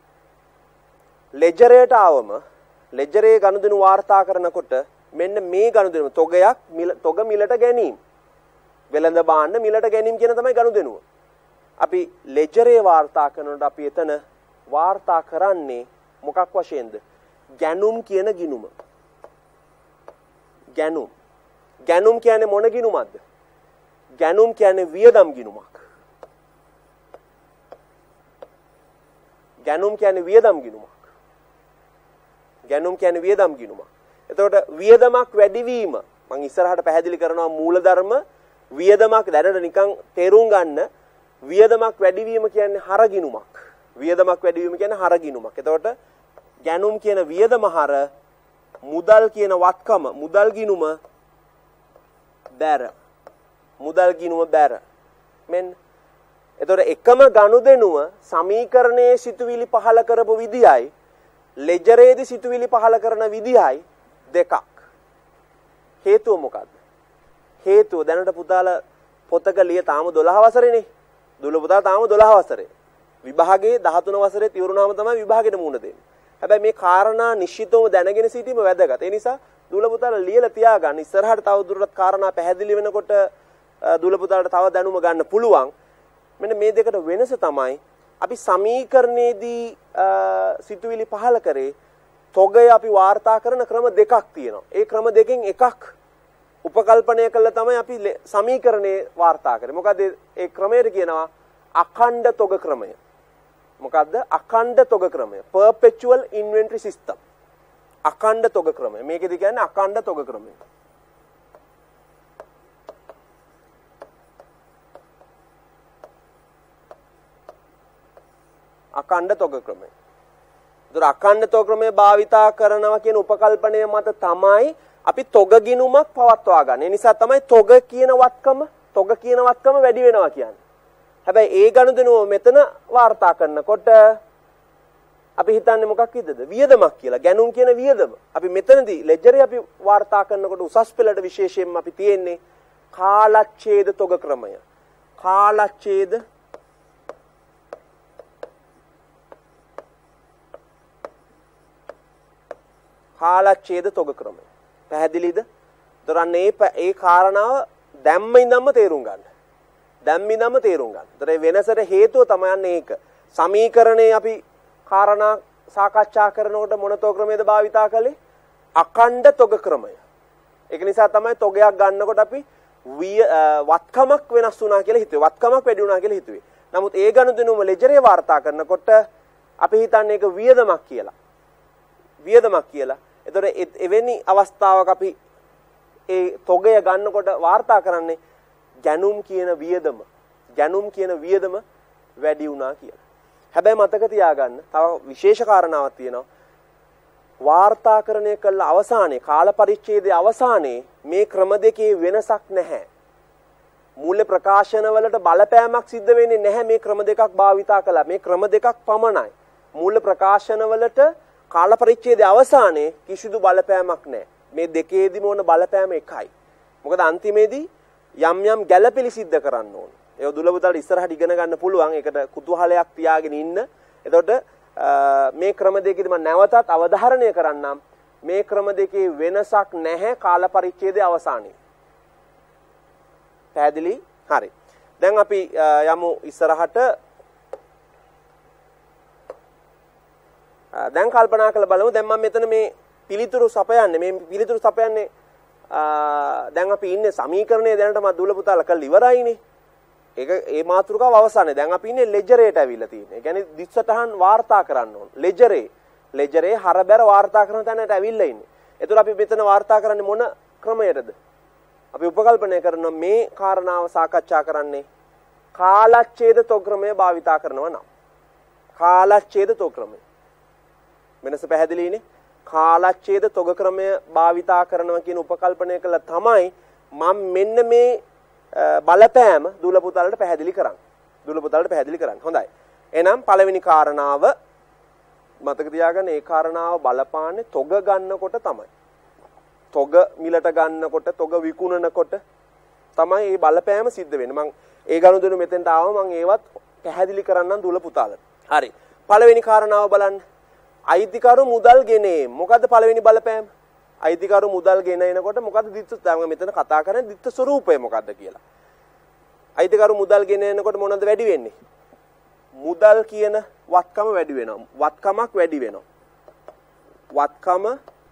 S1: ලෙජරේට ආවම ලෙජරේ ගනුදෙනු වාර්තා කරනකොට මෙන්න මේ ගනුදෙනු තොග මිලට ගැනීම. වෙළඳ භාණ්ඩ මිලට ගැනීම කියන තමයි ගනුදෙනුව. අපි ලෙජරේ වාර්තා කරනකොට අපි එතන වාර්තා කරන්නේ මොකක් වශයෙන්ද? ගැනුම් කියන ගිණුම. ගැනුම් කියන්නේ මොන ගිණුමක්ද? ගැනුම් කියන්නේ වියදම් ගිණුමක්. එතකොට වියදමක් වැඩිවීම මම ඉස්සරහට පැහැදිලි කරනවා මූලධර්ම වියදමක් දැනට නිකන් තේරුම් ගන්න. වියදමක් වැඩිවීම කියන්නේ හරගිණුමක්. එතකොට ගැනුම් කියන වියදම හර මුදල් කියන වත්කම මුදල් ගිණුම බැර. මෙන්න එතකොට එකම ගනුදෙනුව සමීකරණයේ සිතුවිලි පහල කරපු විදියයි ලෙජරේදී සිතුවිලි පහල කරන විදියයි දෙකක්. හේතුව මොකද්ද? හේතුව දැනට පුතාලා පොතක ලිය තාම 12 වසරේනේ. දුවල පුතා තාම 12 වසරේ. විභාගයේ 13 වසරේ ඉවරුනහම තමයි විභාගෙට මුහුණ දෙන්නේ. හැබැයි මේ කාරණා නිශ්චිතවම දැනගෙන සිටීම වැදගත්. ඒ නිසා දුවල පුතාලා ලියලා තියාගන්න. ඉස්සරහට තව දුරටත් කාරණා පැහැදිලි වෙනකොට දුවල පුතාලට තව දැනුම ගන්න පුළුවන්. මෙන්න මේ දෙකට වෙනස තමයි අපි සමීකරණයේදී සිතුවිලි පහල කරේ තොගය අපි වාර්තා කරන ක්‍රම දෙකක් තියෙනවා. ඒ ක්‍රම දෙකෙන් එකක් උපකල්පනය කළා තමයි අපි සමීකරණේ වාර්තා කරේ. මොකද ඒ ක්‍රමයට කියනවා අඛණ්ඩ තොග ක්‍රමය. මොකද්ද? අඛණ්ඩ තොග ක්‍රමය. perpetual inventory system. අඛණ්ඩ තොග ක්‍රමය. මේකෙදි කියන්නේ අඛණ්ඩ තොග ක්‍රමය. අඛණ්ඩ තොග ක්‍රමය. ඒතර අඛණ්ඩ තොග ක්‍රමය භාවිතා කරනවා කියන උපකල්පනය මත තමයි අපි තොග ගිණුමක් පවත්වා ගන්න. ඒ නිසා තමයි තොග කියන වත්කම වැඩි වෙනවා කියන්නේ. හැබැයි ඒ ගනුදෙනුව මෙතන වාර්තා කරනකොට අපි හිතන්නේ මොකක් විදිහද? වියදමක් කියලා. ගැනුම් කියන වියදම. අපි මෙතනදී ලෙජරේ අපි වාර්තා කරනකොට උසස් පෙළට විශේෂයෙන්ම අපි තියෙන්නේ කාලච්ඡේද තොග ක්‍රමය. කාලච්ඡේද තොග ක්‍රමය. පැහැදිලිද? දරන්නේ ඒ කාරණාව දැම්ම ඉඳන්ම තේරුම් ගන්න. දැම්මින්දම තේරුම් ගන්න. ඒතර ඒ වෙනසට හේතුව තමයි අන්නේ ඒක. සමීකරණේ අපි කාරණා සාකච්ඡා කරනකොට මොන තොග ක්‍රමයේද භාවිතා කළේ? අඛණ්ඩ තොග ක්‍රමය. ඒක නිසා තමයි තොගයක් ගන්නකොට අපි වත්කමක් වෙනස් වුණා කියලා හිතුවේ. වත්කමක් වැඩි වුණා කියලා හිතුවේ. නමුත් ඒ ගනුදෙනුවම ලෙජරේ වාර්තා කරනකොට අපි හිතන්නේ ඒක වියදමක් කියලා. ඒතර එවැනි අවස්ථාවක අපි ඒ තොගය ගන්නකොට වාර්තා කරන්නේ ගැනුම් කියන වියදම වැඩි වුණා කියලා. හැබැයි මතක තියාගන්න තව විශේෂ කාරණාවක් තියෙනවා. වාර්තාකරණය කළ අවසානයේ කාල පරිච්ඡේදයේ අවසානයේ මේ ක්‍රම දෙකේ වෙනසක් නැහැ. මූල්‍ය ප්‍රකාශන වලට බලපෑමක් සිද්ධ වෙන්නේ නැහැ මේ ක්‍රම දෙකක් භාවිතා කළා. මේ ක්‍රම දෙකක් පමණයි. මූල්‍ය ප්‍රකාශන වලට කාල පරිච්ඡේදයේ අවසානයේ කිසිදු බලපෑමක් නැහැ. මේ දෙකේදීම ඕන බලපෑම එකයි. මොකද අන්තිමේදී යම් ගැළපෙලි සිද්ධ කරන්න ඕන. ඒක දුලබුතාලට ඉස්සරහට ඉගෙන ගන්න පුළුවන්. ඒකට කුතුහලයක් තියාගෙන ඉන්න. එතකොට මේ ක්‍රම දෙකේදී මම නැවතත් අවධාරණය කරන්නම්. මේ ක්‍රම දෙකේ වෙනසක් නැහැ කාල පරිච්ඡේදයේ අවසානයේ. පැහැදිලි? හරි. දැන් අපි යමු ඉස්සරහට. දැන් කල්පනා කරලා බලමු. දැන් මම මෙතන මේ පිළිතුරු සපයන්නේ දැන් අපි ඉන්නේ සමීකරණයේ දැනට මම දුල පුතාලා කරලා ඉවරයිනේ. ඒක ඒ මාතෘකාව අවසානයේ. දැන් අපි ඉන්නේ ලෙජරේට ඇවිල්ලා තියෙන්නේ. ඒ කියන්නේ දිස්සටහන් වාර්තා කරන්න ඕන. ලෙජරේ හරබැර වාර්තා කරන තැනට ඇවිල්ලා ඉන්නේ. ඒතර අපි මෙතන වාර්තා කරන්නේ මොන ක්‍රමයටද? අපි උපකල්පනය කරන මේ කාරණාව සාකච්ඡා කරන්නේ කාලච්ඡේද තොග ක්‍රමය භාවිතා කරනවා නම්. කාලච්ඡේද තොග ක්‍රමය. වෙනස පැහැදිලිනේ? කාලච්ඡේද තොග ක්‍රමය භාවිතා කරනවා කියන උපකල්පනය කළා තමයි මම මෙන්න මේ බලපෑම දුල පුතාලට පැහැදිලි කරන්නේ. හොඳයි. එහෙනම් පළවෙනි කාරණාව මතක තියාගන්න. ඒ කාරණාව බලපාන්නේ තොග ගන්නකොට තමයි. තොග මිලට ගන්නකොට, තොග විකුණනකොට තමයි මේ බලපෑම සිද්ධ වෙන්නේ. මම ඒ ගනුදෙනු මෙතෙන්ට ආවම මම ඒවත් පැහැදිලි කරන්නම් දුල පුතාලට. හරි. පළවෙනි කාරණාව බලන්න. අයිතිකරු මුදල් ගෙනීම. මොකද්ද පළවෙනි බලපෑම? අයිතිකරු මුදල් ගෙන එනකොට මොකද්ද දිත්ත? දැන් මෙතන කතා කරන්නේ දිත්ත ස්වරූපය මොකද්ද කියලා. අයිතිකරු මුදල් ගෙන එනකොට මොනවද වැඩි වෙන්නේ? මුදල් කියන වත්කම වැඩි වෙනවා. වත්කමක් වැඩි වෙනවා. වත්කම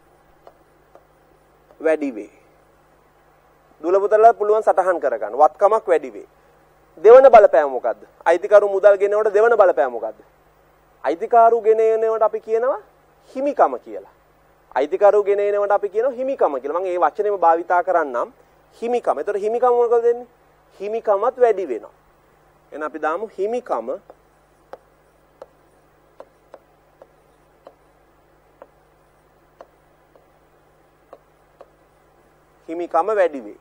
S1: වැඩි වේ. දුල පුතලා පුළුවන් සටහන් කරගන්න. වත්කමක් වැඩි වේ. දෙවන බලපෑම මොකද්ද? අයිතිකරු මුදල් ගෙනනකොට දෙවන බලපෑම මොකද්ද? අයිතිකාරු ගෙන එනවට අපි කියනවා හිමිකම කියලා. අයිතිකාරු ගෙන එනවට අපි කියනවා හිමිකම කියලා. මම මේ වචනේම භාවිතා කරන්නම්. හිමිකම. ඒතර හිමිකම මොකද වෙන්නේ? හිමිකමත් වැඩි වෙනවා. එහෙනම් අපි දාමු හිමිකම වැඩි වේ.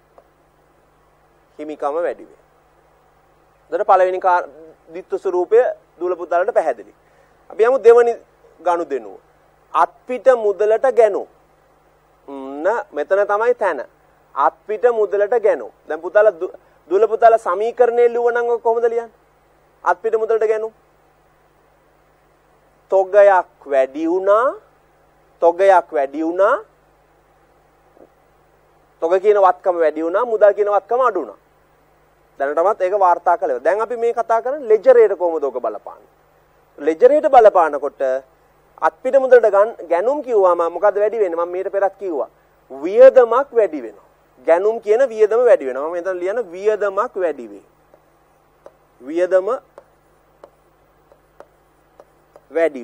S1: එතකොට පළවෙනි දිත්ත ස්වරූපය දුල පුතාලට පැහැදිලි. අපි යමු දෙවනි ගනුදෙනුව. අත්පිට මුදලට ගැනු. මෙතන තමයි තැන. අත්පිට මුදලට ගැනු. දැන් පුතාලා දුල පුතාලා සමීකරණය ලියුවනම් ඔක කොහොමද ලියන්නේ? අත්පිට මුදලට ගැනුම්. තොගයක් වැඩි වුණා. තොග කියන වත්කම වැඩි වුණා, මුදල් කියන වත්කම අඩු වුණා. දැනටමත් ඒක වාර්තා කළා. දැන් අපි මේ කතා කරන්නේ ලෙජරේට කොහොමද ඔක බලපාන්නේ? ලෙජරේට බලපානකොට අත්පිට මුදලට ගැනුම් කිව්වම මොකද්ද වැඩි වෙන්නේ? මම මීට පෙරත් කිව්වා. වියදමක් වැඩි වෙනවා. ගැනුම් කියන වියදම වැඩි වෙනවා. මම මෙතන ලියන වියදමක් වැඩි වේ. වියදමක් වැඩි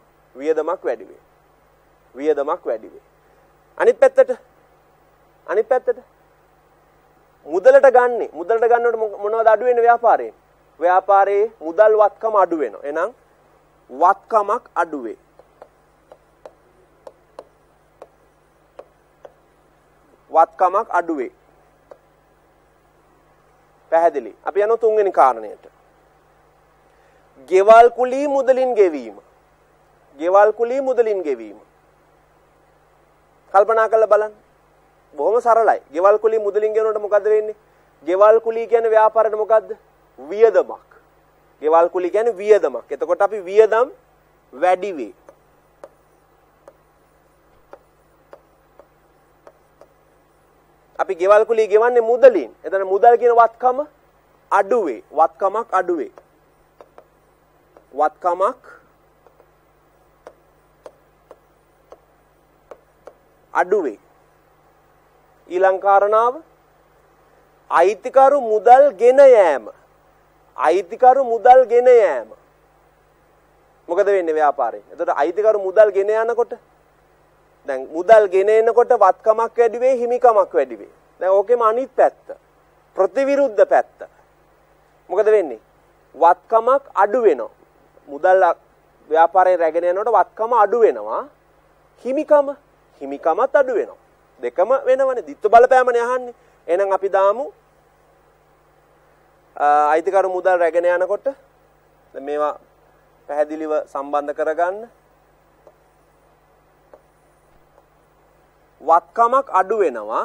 S1: වේ. අනිත් පැත්තට මුදලට ගන්නකොට මොනවද අඩු වෙන්නේ ව්‍යාපාරේ? ව්‍යාපාරයේ මුදල් වත්කම අඩු වෙනවා. එහෙනම් වත්කමක් අඩු වේ. පැහැදිලි. අපි යනවා තුන්වෙනි කාරණයට. ගෙවල් කුලී මුදලින් ගෙවීම. කල්පනා කරලා බලන්න. බොහොම සරලයි. ගෙවල් කුලී මුදලින් ගෙවනකොට මොකද්ද වෙන්නේ? ගෙවල් කුලී කියන්නේ ව්‍යාපාරයට මොකද්ද? වියදමක්. ගෙවල් කුලී කියන්නේ වියදමක්. එතකොට අපි වියදම් වැඩි වේ. අපි ගෙවල් කුලී ගෙවන්නේ මුදලින්. එතන මුදල් කියන වත්කම අඩු වේ. වත්කමක් අඩු වේ. ඊළඟ කාරණාව අයිතිකරු මුදල් ගෙන යෑම. මොකද වෙන්නේ ව්‍යාපාරේ? එතකොට අයිතිකරු මුදල් ගෙන යනකොට දැන් මුදල් ගෙන එනකොට වත්කමක් වැඩි වෙයි, හිමිකමක් වැඩි වෙයි. දැන් ඕකෙම අනිත් පැත්ත. ප්‍රතිවිරුද්ධ පැත්ත. මොකද වෙන්නේ? වත්කමක් අඩු වෙනවා. මුදල් ව්‍යාපාරේ රැගෙන යනකොට වත්කම අඩු වෙනවා. හිමිකමත් අඩු වෙනවා. දෙකම වෙනවනේ. ditth බලපෑමනේ අහන්නේ. එහෙනම් අපි දාමු අයිතිකරු මුදල් රැගෙන යනකොට දැන් මේවා පැහැදිලිව සම්බන්ධ කරගන්න. වත්කමක් අඩු වෙනවා.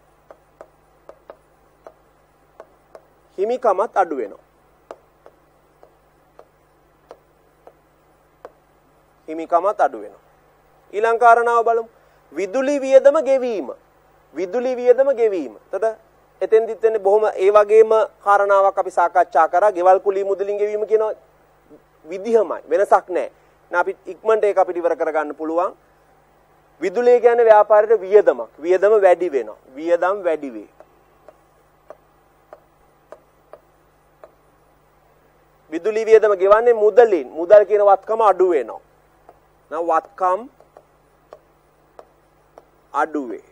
S1: හිමිකමත් අඩු වෙනවා. ඊළඟ කාරණාව බලමු. විදුලි වියදම ගෙවීම. එතකොට එතෙන්දිත් වෙන්නේ බොහොම ඒ වගේම කාරණාවක් අපි සාකච්ඡා කරා. ගෙවල් කුලී මුදලින් ගෙවීම කියන විදිහමයි. වෙනසක් නැහැ. අපි ඉක්මනට ඒක අපිට ඉවර කරගන්න පුළුවන්. විදුලිය කියන්නේ ව්‍යාපාරයේ වියදමක්. වියදම වැඩි වෙනවා. වියදම් වැඩි වේ. විදුලි වියදම ගෙවන්නේ මුදලින්. මුදල් කියන වත්කම අඩු වෙනවා. නම් වත්කම් අඩු වේ.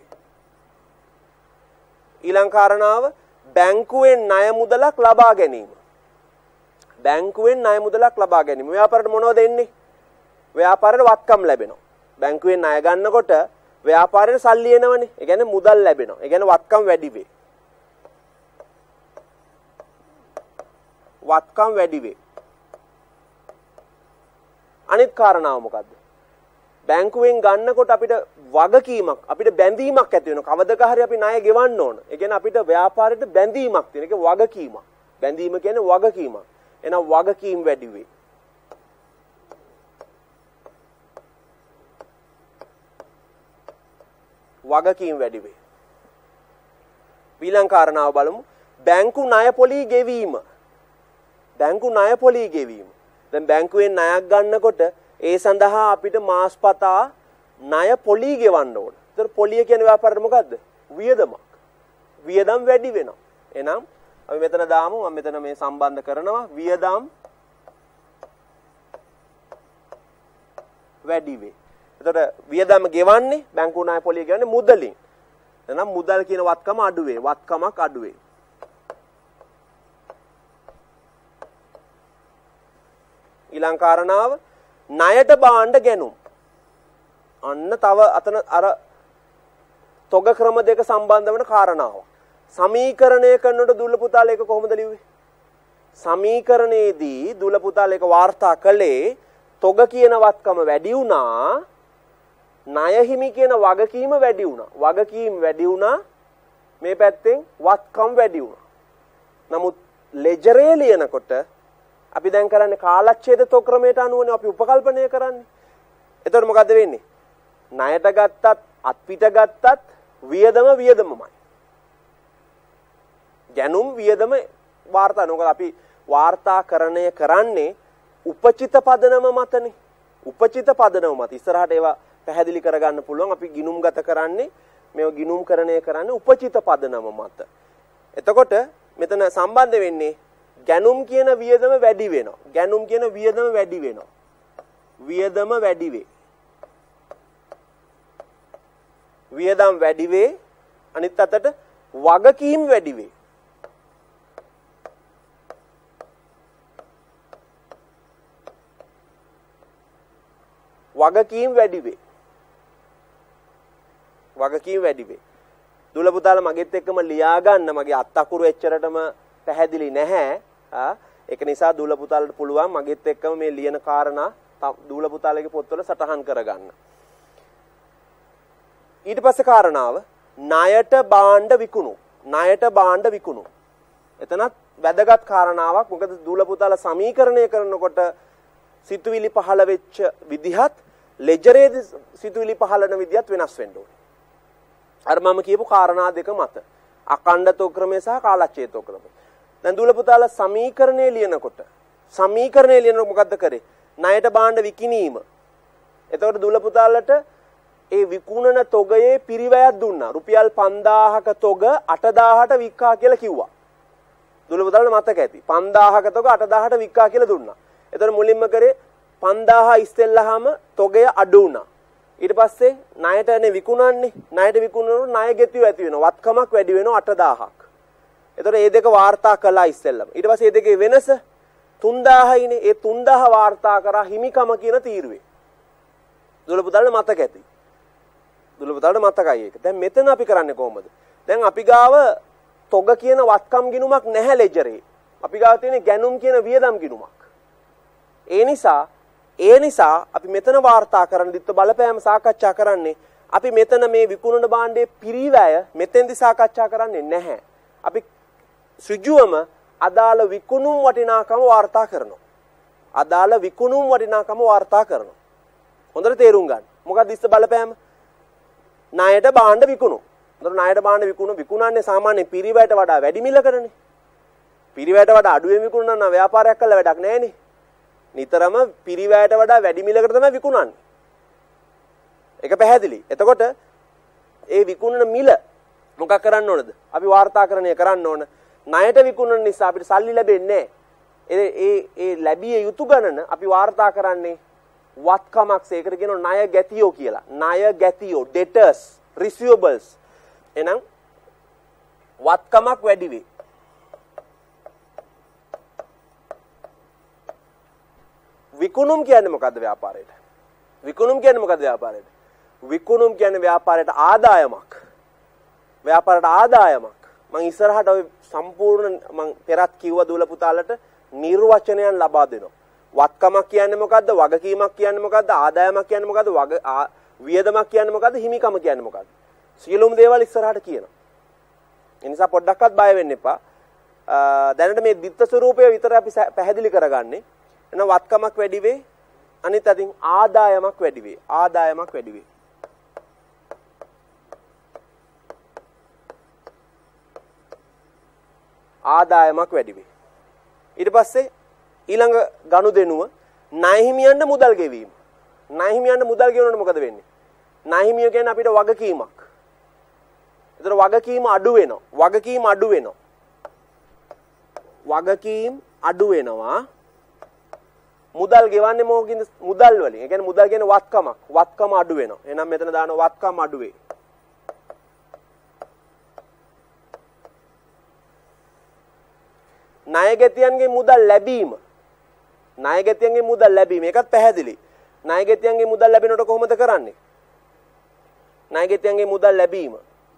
S1: ඊළඟ කාරණාව බැංකුවෙන් ණය මුදලක් ලබා ගැනීම. ව්‍යාපාරයට මොනවද එන්නේ? ව්‍යාපාරයට වත්කම් ලැබෙනවා. බැංකුවෙන් ණය ගන්නකොට ව්‍යාපාරයට සල්ලි එනවනේ. ඒ කියන්නේ මුදල් ලැබෙනවා. ඒ කියන්නේ වත්කම් වැඩි වේ. අනිත් කාරණාව මොකද්ද? බැංකුවෙන් ගන්නකොට අපිට වගකීමක්, අපිට බැඳීමක් ඇති වෙනවා. කවදක හරි අපි ණය ගෙවන්න ඕන. ඒ කියන්නේ අපිට ව්‍යාපාරයට බැඳීමක් තියෙන. ඒක වගකීමක්. බැඳීම කියන්නේ වගකීමක්. එහෙනම් වගකීම් වැඩි වේ. ඊළඟ කාරණාව බලමු. බැංකු ණය පොලී ගෙවීම. දැන් බැංකුවෙන් ණයක් ගන්නකොට ඒ සඳහා අපිට මාස්පතා ණය පොලී ගෙවන්න ඕන. ඒතර පොලිය කියන්නේ ව්‍යාපාරයට මොකද්ද? වියදමක්. වියදම් වැඩි වෙනවා. එහෙනම් අපි මෙතන දාමු. මම මෙතන මේ සම්බන්ධ කරනවා. වියදම් වැඩි වේ. එතකොට වියදම ගෙවන්නේ බැංකු ණය පොලිය ගෙවන්නේ මුදලින්. එහෙනම් මුදල් කියන වත්කම අඩු වේ. වත්කමක් අඩු වේ. ඊළඟ කාරණාව ණයට භාණ්ඩ ගැනුම්. අන්න තව අතන අර තොග ක්‍රම දෙක සම්බන්ධ වෙන කාරණාවක්. සමීකරණය කරනකොට දුල පුතාලා ඒක කොහොමද ලිව්වේ? සමීකරණයේදී දුල පුතාලා ඒක වාර්තා කළේ තොග කියන වත්කම වැඩි වුණා, ණය හිමි කියන වගකීම වැඩි වුණා. වගකීම් වැඩි වුණා, මේ පැත්තෙන් වත්කම් වැඩි වුණා. නමුත් ලෙජරේ ලියනකොට අපි දැන් කරන්නේ කාලච්ඡේද තොක්‍රමයට අනුවනේ අපි උපකල්පනය කරන්නේ. එතකොට මොකද වෙන්නේ? ණයට ගත්තත් අත්පිට ගත්තත් වියදමමයි. ගැනුම් වියදම වාර්තා මොකද අපි වාර්තාකරණය කරන්නේ උපචිත පදනම මතනේ. උපචිත පදනම මත ඉස්සරහට ඒවා පැහැදිලි කරගන්න පුළුවන්. අපි ගිනුම්ගත කරන්නේ මේව ගිනුම්කරණය කරන්නේ උපචිත පදනම මත. එතකොට මෙතන සම්බන්ධ වෙන්නේ ගැනුම් කියන වියදම වැඩි වෙනවා. ගැනුම් කියන වියදම වැඩි වෙනවා. වියදම වැඩි වේ. වියදම් වැඩි වේ. අනිත් අතට වගකීම් වැඩි වේ. වගකීම් වැඩි වේ. වගකීම් වැඩි වේ. දුල පුතාලා මගෙත් එක්කම ලියා ගන්න. මගේ අත් අකුරු එච්චරටම පැහැදිලි නැහැ. ඒක නිසා දුල පුතාලට පුළුවන් මගෙත් එක්කම මේ ලියන කාරණා දුල පුතාලගේ පොත්වල සටහන් කරගන්න. ඊට පස්සේ කාරණාව ණයට භාණ්ඩ විකුණු. ණයට භාණ්ඩ විකුණු. එතනත් වැදගත් කාරණාවක්. මොකද දුල පුතාලා සමීකරණය කරනකොට සිතුවිලි පහළ වෙච්ච විදිහත් ලෙජරේදී සිතුවිලි පහළන විදිහත් වෙනස් වෙන්න ඕනේ. අර මම කියපු කාරණා දෙක මත අඛණ්ඩතෝ ක්‍රමය සහ කාලච්ඡේදෝ ක්‍රමය. දැන් දුල පුතාලා සමීකරණය ලියනකොට මොකද්ද කරේ? ණයට භාණ්ඩ විකිණීම. එතකොට දුල පුතාලට ඒ විකුණන තොගයේ පිරිවැයක් දුන්නා. රුපියල් 5000ක තොග 8000ට වික්කා කියලා කිව්වා. දුල පුතාලට මතක ඇති. 5000ක තොග 8000ට වික්කා කියලා දුන්නා. එතකොට මුලින්ම කරේ 5000 ඉස්සෙල්ලාම තොගය අඩු වුණා. ඊට පස්සේ ණයටනේ විකුණන්නේ. ණයට විකුණනකොට ණය ගෙතිය ඇති වෙනවා. වත්කමක් වැඩි වෙනවා 8000ක්. එතකොට මේ දෙක වාර්තා කළා ඉස්සෙල්ලම. ඊට පස්සේ මේ දෙකේ වෙනස 3000යිනේ. ඒ 3000 වාර්තා කරා හිමිකම කියන තීරුවේ. දුල පුතාලට මතක ඇති. දුල පුතාලට මතකයි ඒක. දැන් මෙතන අපි කරන්නේ කොහොමද? දැන් අපි ගාව තොග කියන වත්කම් ගිණුමක් නැහැ ලෙජරේ. අපි ගාව තියෙන්නේ ගැනුම් කියන වියදම් ගිණුමක්. ඒ නිසා අපි මෙතන වාර්තා කරන දිත්ත බලපෑම සාකච්ඡා කරන්නේ අපි මෙතන මේ විකුණන භාණ්ඩයේ පිරිවැය මෙතෙන්දි සාකච්ඡා කරන්නේ නැහැ. අපි සෘජුවම අදාළ විකුණුම් වටිනාකම වාර්තා කරනවා. අදාළ විකුණුම් වටිනාකම වාර්තා කරනවා. හොඳට තේරුම් ගන්න. මොකක්ද දිස්ස බලපෑම? ණයට භාණ්ඩ විකුණු. හොඳට ණයට භාණ්ඩ විකුණන්නේ සාමාන්‍ය පිරිවැයට වඩා වැඩි මිලකටනේ. පිරිවැයට වඩා අඩුවෙන් විකුණනවා නම් ව්‍යාපාරයක් කළා වැඩක් නැහැනේ. නිතරම පිරිවැයට වඩා වැඩි මිලකට තමයි විකුණන්නේ. ඒක පැහැදිලි. එතකොට ඒ විකුණන මිල මොකක් කරන්න ඕනද? අපි වාර්තාකරණය කරන්න ඕන. ණයට විකුණන නිසා අපිට සල්ලි ලැබෙන්නේ නැහැ. ඒ ලැබිය යුතු ගණන අපි වාර්තා කරන්නේ වත්කමක්. ඒකට කියනවා ණය ගැතියෝ කියලා. ණය ගැතියෝ debtors receivables. එහෙනම් වත්කමක් වැඩි වේ. විකුණුම් කියන්නේ මොකද්ද ව්‍යාපාරයට? විකුණුම් කියන්නේ මොකද්ද ව්‍යාපාරයට? විකුණුම් කියන්නේ ව්‍යාපාරයට ආදායමක්. ව්‍යාපාරයට ආදායමක්. මම ඉස්සරහට ඔය සම්පූර්ණ මම පෙරත් කිව්ව දුල පුතාලට නිර්වචනයන් ලබා දෙනවා. වත්කමක් කියන්නේ මොකද්ද? වගකීමක් කියන්නේ මොකද්ද? ආදායමක් කියන්නේ මොකද්ද? වියදමක් කියන්නේ මොකද්ද? හිමිකම කියන්නේ මොකද්ද? සියලුම දේවල් ඉස්සරහට කියනවා. ඒ නිසා පොඩ්ඩක්වත් බය වෙන්න එපා. දැනට මේ දිත්ත ස්වරූපය විතර අපි පැහැදිලි කරගන්නේ. එන වත්කමක් වැඩි වේ. අනිත් අතින් ආදායමක් වැඩි වේ. ආදායමක් වැඩි වේ. ආදායමක් වැඩි වේ. ඊට පස්සේ ඊළඟ ගනුදෙනුව ණය හිමියන්ට මුදල් ගෙවීම. ණය හිමියන්ට මුදල් ගෙවනකොට මොකද වෙන්නේ? ණය හිමිය කියන්නේ අපිට වගකීමක්. ඒතර වගකීම අඩු වෙනවා. වගකීම් අඩු වෙනවා. වගකීම් අඩු වෙනවා. මුදල් ගෙවන්නේ මොකකින්ද? මුදල් වලින්. ඒ කියන්නේ මුදල් කියන්නේ වත්කමක්. වත්කම අඩු වෙනවා. එහෙනම් මෙතන දානවා වත්කම අඩු වේ. ණයගැතියන්ගේ මුදල් ලැබීම. ණයගැතියන්ගේ මුදල් ලැබීම. ඒකත් පැහැදිලි. ණයගැතියන්ගේ මුදල් ලැබෙනකොට කොහොමද කරන්නේ? ණයගැතියන්ගේ මුදල් ලැබීම.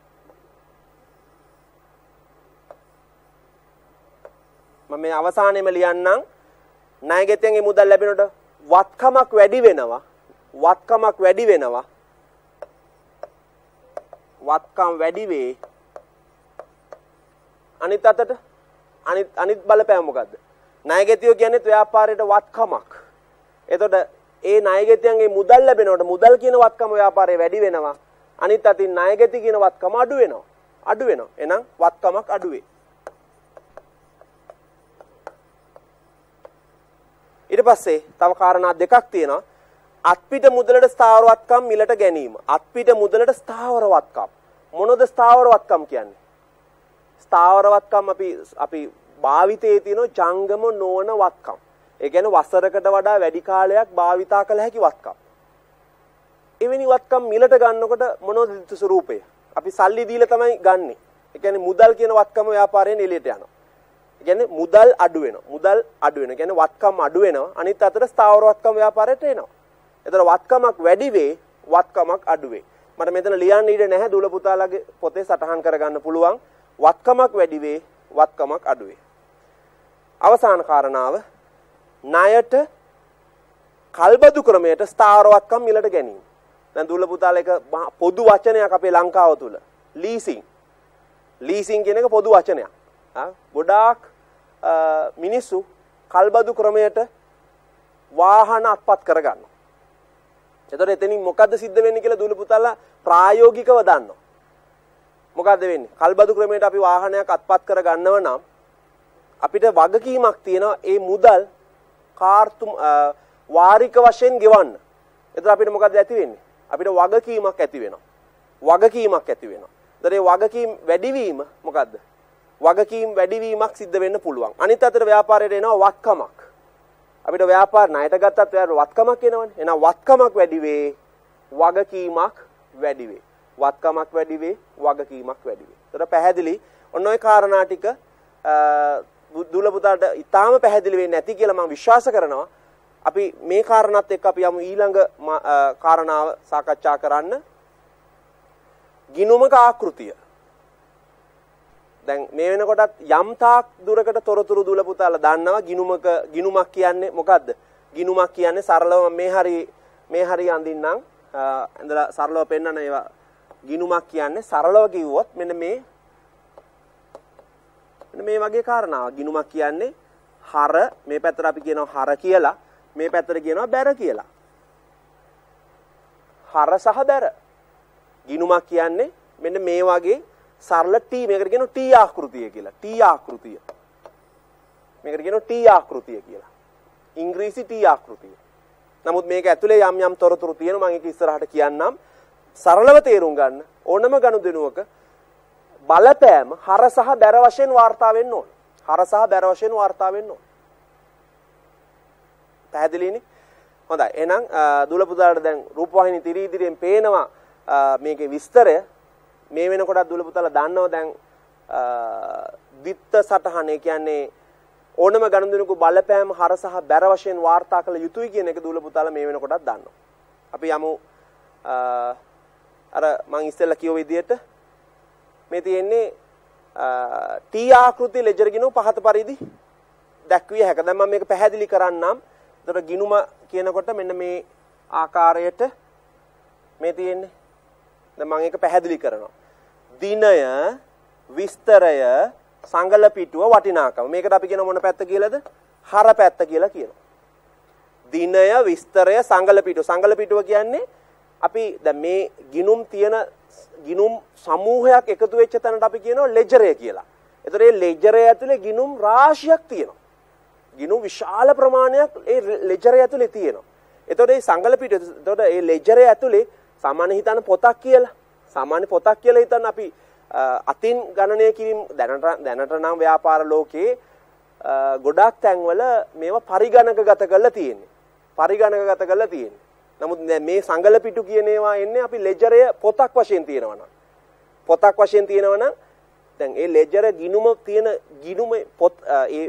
S1: මම මේ අවසානයේම ලියන්නම්. ණයගැතියන්ගේ මුදල් ලැබෙනකොට වත්කමක් වැඩි වෙනවා. වත්කමක් වැඩි වෙනවා. වත්කම් වැඩි වේ. අනිත් අතට අනිත් බලපෑම මොකද්ද? ණයගැතියෝ කියන්නේ ව්‍යාපාරයට වත්කමක්. එතකොට ඒ ණයගැතියන්ගේ මුදල් ලැබෙනකොට මුදල් කියන වත්කම ව්‍යාපාරයේ වැඩි වෙනවා. අනිත් අතින් ණයගැති කියන වත්කම අඩු වෙනවා. අඩු වෙනවා. එහෙනම් වත්කමක් අඩු වේ. ඊට පස්සේ තව කාරණා දෙකක් තියෙනවා. අත්පිට මුදලට ස්ථාවර වත්කම් මිලට ගැනීම. අත්පිට මුදලට ස්ථාවර වත්කම්. මොනද ස්ථාවර වත්කම් කියන්නේ? ස්ථාවර වත්කම් අපි භාවිතයේ තියෙන ජංගම නොවන වත්කම්. ඒ කියන්නේ වසරකට වඩා වැඩි කාලයක් භාවිතා කළ හැකි වත්කම්. එවැනි වත්කම් මිලට ගන්නකොට මොනවද දිත්තු ස්වරූපය? අපි සල්ලි දීලා තමයි ගන්නෙ. ඒ කියන්නේ මුදල් කියන වත්කම ව්‍යාපාරයෙන් එළියට යනවා. ඒ කියන්නේ මුදල් අඩු වෙනවා. මුදල් අඩු වෙනවා. ඒ කියන්නේ වත්කම් අඩු වෙනවා. අනිත් අතට ස්ථාවර වත්කම් ව්‍යාපාරයට එනවා. එතන වත්කමක් වැඩි වේ, වත්කමක් අඩු වේ. මට මෙතන ලියන්න ඉඩ නැහැ. දුල පුතාලාගේ පොතේ සටහන් කරගන්න පුළුවන්. වත්කමක් වැඩි වේ, වත්කමක් අඩු වේ. අවසාන කාරණාව ණයට කල්බදු ක්‍රමයට ස්ථාවර වත්කම් මිලට ගැනීම. දැන් දුල පුතාලා එක පොදු වචනයක් අපේ ලංකාව තුල. ලීසින්. ලීසින් කියන එක පොදු වචනයක්. ගොඩාක් මිනිස්සු කල්බදු ක්‍රමයට වාහන අත්පත් කරගන්නවා. එතකොට එතනින් මොකද්ද සිද්ධ වෙන්නේ කියලා දුල පුතාලා ප්‍රායෝගිකව දන්නවා. මොකද්ද වෙන්නේ? කල්බදු ක්‍රමයට අපි වාහනයක් අත්පත් කරගන්නව නම් අපිට වගකීමක් තියෙනවා ඒ මුදල් වාරික වශයෙන් ගෙවන්න. එතකොට අපිට මොකද්ද ඇති වෙන්නේ? අපිට වගකීමක් ඇති වෙනවා. වගකීමක් ඇති වෙනවා. එතකොට ඒ වගකීම් වැඩිවීම මොකද්ද? වගකීම් වැඩිවීමක් සිද්ධ වෙන්න පුළුවන්. අනිත් අතට ව්‍යාපාරයට එනවා වත්කමක්. අපිට ව්‍යාපාර ණයට ගත්තත් වත්කමක් එනවනේ. එහෙනම් වත්කමක් වැඩි වේ, වගකීමක් වැඩි වේ. වත්කමක් වැඩි වේ, වගකීමක් වැඩි වේ. ඒතර පැහැදිලි. ඔන්න ඔය කාරණා ටික දුල පුතාට ඊටාම පැහැදිලි වෙන්නේ නැති කියලා මම විශ්වාස කරනවා. අපි මේ කාරණාත් එක්ක අපි යමු ඊළඟ කාරණාව සාකච්ඡා කරන්න. ගිණුමක ආකෘතිය. දැන් මේ වෙනකොටත් යම් තාක් දුරකට තොරතුරු දුල පුතාලා දන්නවා ගිණුමක් කියන්නේ මොකද්ද? ගිණුමක් කියන්නේ සරලව මේ හරි අඳින්නම් ඇඳලා සරලව පෙන්නන ඒවා. ගිණුමක් කියන්නේ සරලව කිව්වොත් මෙන්න මේ වගේ කාරණාවක්. ගිණුමක් කියන්නේ හර, මේ පැත්තට අපි කියනවා හර කියලා, මේ පැත්තට කියනවා බැර කියලා. හර සහ බැර. ගිණුමක් කියන්නේ මෙන්න මේ වගේ සරල T, මේකට කියනවා T ආකෘතිය කියලා. T ආකෘතිය. මේකට කියනවා T ආකෘතිය කියලා. ඉංග්‍රීසි T ආකෘතිය. නමුත් මේක ඇතුලේ යම් තොරතුරු තියෙනවා. මම ඒක ඉස්සරහට කියන්නම්. සරලව තේරුම් ගන්න ඕනම ගනුදෙනුවක බලපෑම හර සහ බැර වශයෙන් වාර්තා වෙන්න ඕන. හර සහ බැර වශයෙන් වාර්තා වෙන්න ඕන. පැහැදිලිනේ? හොඳයි. එහෙනම් දුල පුතාලට දැන් රූපවාහිනී තිරි ඉදිරියෙන් පේනවා මේකේ විස්තරය. මේ වෙනකොටත් දුල පුතාලා දන්නවා දැන් දිත්ත සටහන, ඒ කියන්නේ ඕනම ගනුදෙනුක බලපෑම හර සහ බැර වශයෙන් වාර්තා කළ යුතුයි කියන එක දුල පුතාලා මේ වෙනකොටත් දන්නවා. අපි යමු අර මම ඉස්සෙල්ලා කියව විදිහට මේ තියෙන්නේ T ආකෘති ලෙජර් ගිණුම පහත පරිදි දැක්විය හැක. දැන් මම මේක පැහැදිලි කරන්නම්. ඒතර ගිණුම කියනකොට මෙන්න මේ ආකාරයට මේ තියෙන්නේ. දැන් මම ඒක පැහැදිලි කරනවා. දිනය, විස්තරය, සංගල පිටුව, වටිනාකම. මේකට අපි කියන මොන පැත්ත කියලාද? හර පැත්ත කියලා කියනවා. දිනය, විස්තරය, සංගල පිටුව. සංගල පිටුව කියන්නේ අපි දැන් මේ ගිණුම් තියෙන ගිණුම් සමූහයක් එකතු වෙච්ච තැනට අපි කියනවා ලෙජරය කියලා. ඒතර මේ ලෙජරය ඇතුලේ ගිණුම් රාශියක් තියෙනවා. ගිණුම් විශාල ප්‍රමාණයක් ඒ ලෙජරය ඇතුලේ තියෙනවා. ඒතර මේ සංගල පිටුව, ඒතර මේ ලෙජරය ඇතුලේ සාමාන්‍ය හිතන පොතක් කියලා. සාමාන්‍ය පොතක් කියලා හිතන්න අපි අතින් ගණනය කිරීම දැනට නම් ව්‍යාපාර ලෝකේ ගොඩාක් තැන්වල මේවා පරිගණකගත කරලා තියෙන්නේ. පරිගණකගත කරලා තියෙන්නේ. නමුත් මේ සංගල පිටු කියන ඒවා එන්නේ අපි ලෙජරය පොතක් වශයෙන් තියෙනවා නම්. පොතක් වශයෙන් තියෙනවා නම් දැන් ඒ ලෙජර ගිණුම තියෙන ගිණුම පොත් ඒ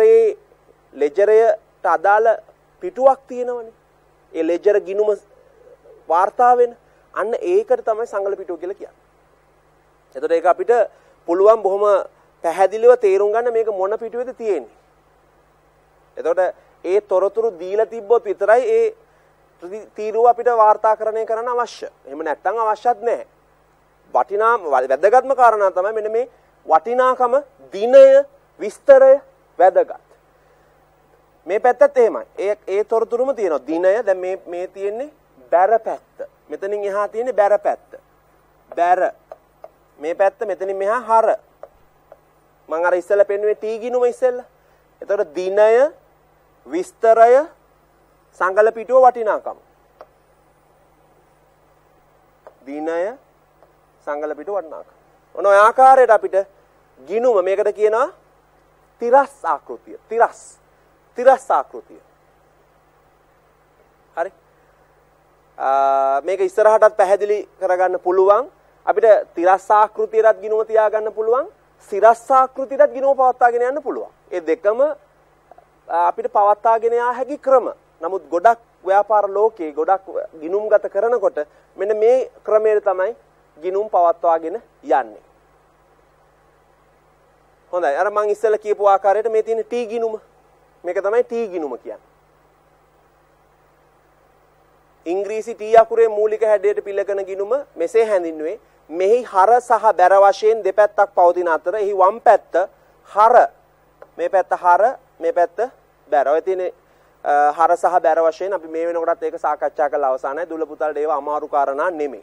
S1: ලෙජරයට අදාළ පිටුවක් තියෙනවනේ. ඒ ලෙජර ගිණුම වාර්තා වෙන අන්න ඒකට තමයි සංගල පිටුව කියලා කියන්නේ. එතකොට ඒක අපිට පුළුවන් බොහොම පැහැදිලිව තේරුම් ගන්න මේක මොන පිටුවේද තියෙන්නේ. එතකොට ඒ තොරතුරු දීලා තිබ්බොත් විතරයි ඒ තීරුව අපිට වාර්තාකරණය කරන්න අවශ්‍ය. එහෙම නැත්නම් අවශ්‍යත් නැහැ. වැදගත්ම කාරණා තමයි මෙන්න මේ වටිනාකම, දිනය, විස්තරය වැදගත්. මේ පැත්තත් එහෙමයි. ඒ තොරතුරුම තියෙනවා. දිනය දැන් මේ තියෙන්නේ බැර පැත්ත. මෙතනින් එහා තියෙන්නේ බැර පැත්ත. බැර. මේ පැත්ත මෙතනින් මෙහා හර. මම අර ඉස්සෙල්ලා පෙන්නුවේ ටී ගිණුම ඉස්සෙල්ලා. එතකොට දිනය, විස්තරය, සංගල පිටුව වටිනාකම. දිනය, සංගල පිටුව වටිනාකම. ඔන්න ඔය ආකාරයට අපිට ගිණුම මේකට කියනවා තිරස් ආකෘතිය. තිරස් ආකෘතිය. හරි. මේක ඉස්සරහටත් පැහැදිලි කරගන්න පුළුවන්. අපිට තිරස් ආකෘතියටත් ගිණුම තියාගන්න පුළුවන්. සිරස් ආකෘතියටත් ගිණුම පවත්වාගෙන යන්න පුළුවන්. ඒ දෙකම අපිට පවත්වාගෙන යා හැකි ක්‍රම. නමුත් ගොඩක් ව්‍යාපාර ලෝකයේ ගොඩක් ගිණුම්ගත කරනකොට මෙන්න මේ ක්‍රමයට තමයි ගිණුම් පවත්වාගෙන යන්නේ. හොඳයි. අර මම ඉස්සෙල්ලා කියපු ආකාරයට මේ තියෙන ටී ගිණුම. මේක තමයි ටී ගිණුම කියන්නේ. ඉංග්‍රීසි ටී අකුරේ මූලික හැඩයට පිළිගන ගිණුම මෙසේ හැඳින්වුවේ. මෙහි හර සහ බැර වශයෙන් දෙපැත්තක් පවතින අතර එහි වම් පැත්ත හර, මේ පැත්ත හර, මේ පැත්ත බැර. ඔය තියෙන හර සහ බැර වශයෙන් අපි මේ වෙනකොටත් ඒක සාකච්ඡා කළ අවසానයි. දුල පුතාලට ඒව අමාරු කාරණා නෙමෙයි.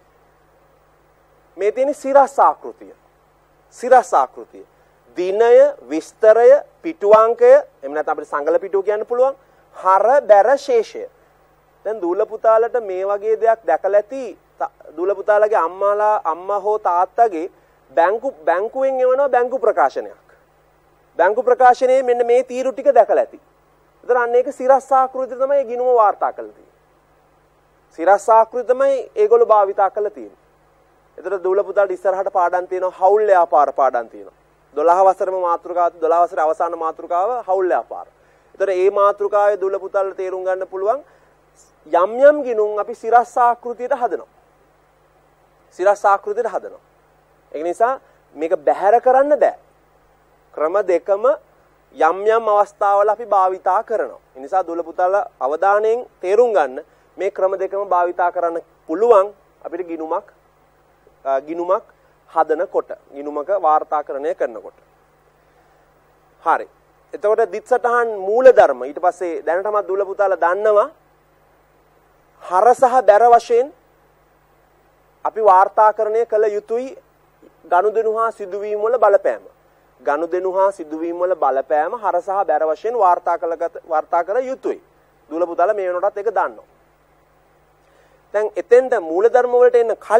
S1: මේ තියෙන සිරස් ආකෘතිය. සිරස් ආකෘතිය. දිනය, විස්තරය, පිටුවංකය, එහෙම නැත්නම් අපිට සංගල පිටුව කියන්න පුළුවන්. හර, බැර, ශේෂය. දැන් දුල පුතාලට මේ වගේ දෙයක් දැකලා ඇති. දුල පුතාලගේ අම්මා හෝ තාත්තගේ බැංකුවෙන් එවනවා බැංකු ප්‍රකාශනයක්. බැංකු ප්‍රකාශනයේ මෙන්න මේ තීරු ටික දැකලා ඇති. ඒතර අන්න ඒක සිරස් ආකෘතිය තමයි ගිණුම වාර්තා කරලා තියෙන්නේ. සිරස් ආකෘතිය තමයි ඒගොල්ලෝ භාවිතා කරලා තියෙන්නේ. ඒතර දුල පුතාලට ඉස්සරහට පාඩම් තියෙනවා හවුල් ව්‍යාපාර පාඩම් තියෙනවා. 12 වසරේම මාතෘකාව 12 වසරේ අවසාන මාතෘකාව හවුල් ව්‍යාපාර. ඒතර මේ මාතෘකාවේ දුල පුතාලට තේරුම් ගන්න පුළුවන් යම් ගිණුම් අපි සිරස් ආකෘතියට හදනවා. සිරස් ආකෘතියට හදනවා. ඒ නිසා මේක බැහැර කරන්න බෑ. ක්‍රම දෙකම යම් අවස්ථාවල අපි භාවිතා කරනවා. ඒ නිසා දුල පුතාලා අවධානයෙන් තේරුම් ගන්න මේ ක්‍රම දෙකම භාවිතා කරන්න පුළුවන් අපිට ගිණුමක් හදනකොට, ගිණුමක වාර්තාකරණය කරනකොට. හරි. එතකොට දිත්සටහන් මූලධර්ම ඊට පස්සේ දැනටමත් දුල පුතාලා දන්නවා හර සහ බැර වශයෙන් අපි වාර්තාකරණය කළ යුතුයි ගනුදෙනු හා සිදුවීම් වල බලපෑම. ගනුදෙනු හා සිදුවීම් වල බලපෑම හර සහ බැර වශයෙන් වාර්තා කළ යුතුයි. දුල පුතාලා මේ වෙනකොටත් ඒක දන්නවා. දැන් එතෙන්ට මූලධර්ම වලට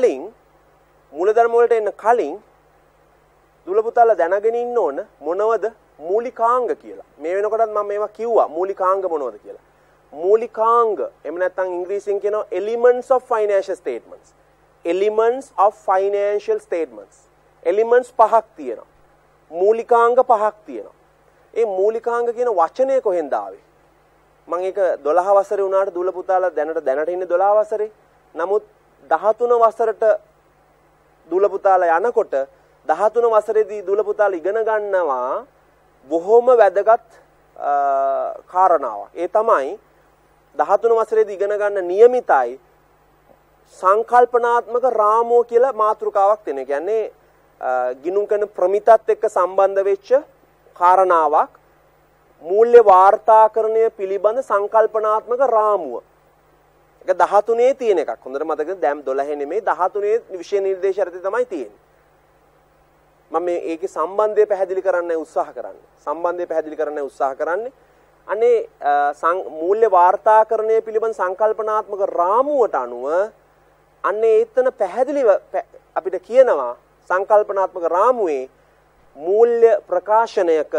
S1: එන්න කලින් දුල පුතාලා දැනගෙන ඉන්න ඕන මොනවද මූලිකාංග කියලා. මේ වෙනකොටත් මම මේවා කිව්වා මූලිකාංග මොනවද කියලා. මූලිකාංග එහෙම නැත්නම් ඉංග්‍රීසියෙන් කියනවා elements of financial statements. Elements of financial statements. Elements පහක් තියෙනවා. මූලිකාංග පහක් තියෙනවා. ඒ මූලිකාංග කියන වචනය කොහෙන්ද ආවේ? මම ඒක 12 වසරේ වුණාට දුල පුතාලා දැනට ඉන්නේ 12 වසරේ. නමුත් 13 වසරට දුල පුතාලා යනකොට 13 වසරේදී දුල පුතාලා ඉගෙන ගන්නවා බොහොම වැදගත් කාරණාවක්. ඒ තමයි 13 වසරේදී ඉගෙන ගන්න નિયમિતයි සංකල්පනාත්මක රාමුව කියලා මාතෘකාවක් තියෙන. ඒ කියන්නේ ගිණුම් කරන ප්‍රමිතත් එක්ක සම්බන්ධ වෙච්ච කාරණාවක් මූල්‍ය වාර්තාකරණය පිළිබඳ සංකල්පනාත්මක රාමුව. ඒක 13 තියෙන එකක්. හොඳට මතක දැන් 12 නෙමෙයි 13 විෂය නිර්දේශ යටතේ තමයි තියෙන්නේ. මම මේ ඒකේ සම්බන්ධය පැහැදිලි කරන්න උත්සාහ කරන්නේ. අනේ මූල්‍ය වාර්තාකරණය පිළිබඳ සංකල්පනාත්මක රාමුවට අනුව අන්නේ එතන පැහැදිලිව අපිට කියනවා සංකල්පනාත්මක රාමුවේ මූල්‍ය ප්‍රකාශනයක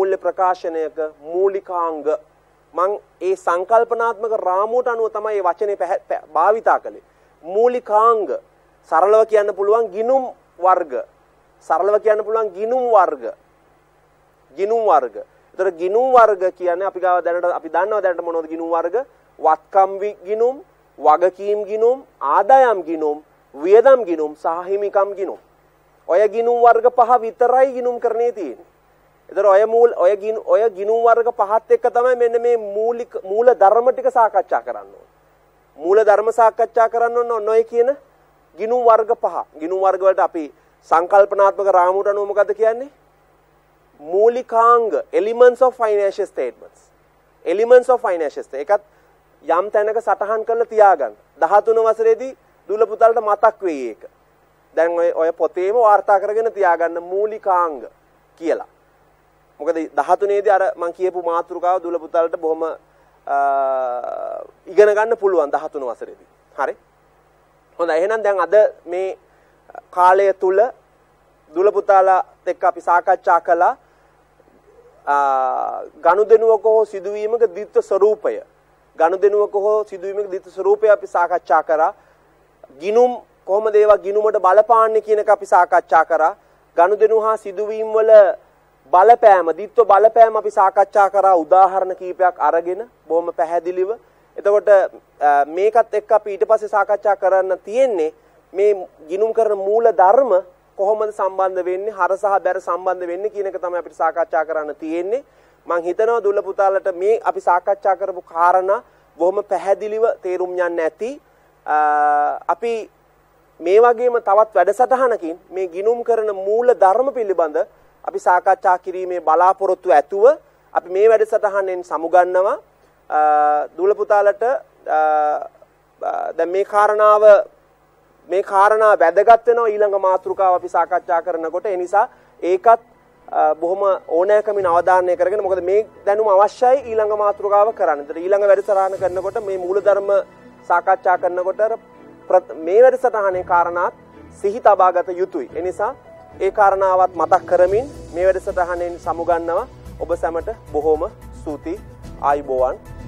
S1: මූලිකාංග මං ඒ සංකල්පනාත්මක රාමුවට අනුව තමයි මේ වචනේ භාවිතා කළේ. මූලිකාංග සරලව කියන්න පුළුවන් ගිණුම් වර්ග. ගිණුම් වර්ග. ඒතර ගිණුම් වර්ග කියන්නේ අපි දන්නවා දැනට මොනවද ගිණුම් වර්ග? වත්කම් ගිණුම්, වගකීම් ගිණුම්, ආදායම් ගිණුම්, වියදම් ගිණුම් සහ හිමිකම් ගිණුම්. ඔය ගිණුම් වර්ග පහ විතරයි ගිණුම් කරන්නේ තියෙන්නේ. ඒතර ඔය ගිණුම් වර්ග පහත් එක්ක තමයි මෙන්න මේ මූල ධර්ම ටික සාකච්ඡා කරන්න ඕනේ. මූල ධර්ම සාකච්ඡා කරන්න ඕන ඔය කියන ගිණුම් වර්ග පහ. ගිණුම් වර්ග වලට අපි සංකල්පනාත්මක රාමුවට අනුව මොකද්ද කියන්නේ? මූලිකාංග elements of financial statements. elements of financial statements. ඒකත් යම් තැනක සටහන් කරලා තියාගන්න. 13 වසරේදී දුල පුතාලට මතක් වෙයි ඒක. දැන් ඔය පොතේම වාර්තා කරගෙන තියාගන්න මූලිකාංග කියලා. මොකද 13 දී අර මම කියපු මාතෘකාව දුල පුතාලට බොහොම ඉගෙන ගන්න පුළුවන් 13 වසරේදී. හරි. හොඳයි එහෙනම් දැන් අද මේ කාලය තුල දුල පුතාලා එක්ක අපි සාකච්ඡා කළා ගනුදෙනුවක හෝ සිදුවීමක ද්විත්ව ස්වરૂපය. ගනුදෙනුවක හෝ සිදුවීමක ද්විත්ව ස්වરૂපය අපි සාකච්ඡා කරා. ගිනුම් කොහොමද ඒවා ගිනුමට බලපාන්නේ කියන එක අපි සාකච්ඡා කරා. ගනුදෙනු හා සිදුවීම් වල බලපෑම ද්විත්ව බලපෑම අපි සාකච්ඡා කරා උදාහරණ කීපයක් අරගෙන බොහොම පැහැදිලිව. එතකොට මේකත් එක්ක අපි ඊට පස්සේ සාකච්ඡා කරන්න තියෙන්නේ මේ ගිනුම් කරන මූල ධර්ම කොහොමද සම්බන්ධ වෙන්නේ හර සහ බැර සම්බන්ධ වෙන්නේ කියන එක තමයි අපිට සාකච්ඡා කරන්න තියෙන්නේ. මම හිතනවා දුල පුතාලට මේ අපි සාකච්ඡා කරපු කාරණා බොහොම පැහැදිලිව තේරුම් යන්න ඇති. අපි මේ වගේම තවත් වැඩසටහනකින් මේ ගිනුම් කරන මූල ධර්ම පිළිබඳ අපි සාකච්ඡා කිරීමේ බලාපොරොත්තු ඇතුව අපි මේ වැඩසටහනෙන් සමුගන්නවා. දුල පුතාලට දැන් මේ කාරණා වැදගත් වෙනවා ඊළඟ මාතෘකාව අපි සාකච්ඡා කරනකොට. ඒ නිසා ඒකත් බොහොම ඕනෑකමින් අවධානය කරගෙන මොකද මේ දැනුම අවශ්‍යයි ඊළඟ මාතෘකාව කරන්න. ඒතර ඊළඟ වැඩසටහන කරනකොට මේ මූලධර්ම සාකච්ඡා කරනකොට මේ වැඩසටහනේ කාරණාත් සිහි තබාගත යුතුයි. ඒ නිසා ඒ කාරණාවත් මතක් කරමින් මේ වැඩසටහනෙන් සමුගන්නවා. ඔබ සැමට බොහොම ස්තුතියි. ආයුබෝවන්.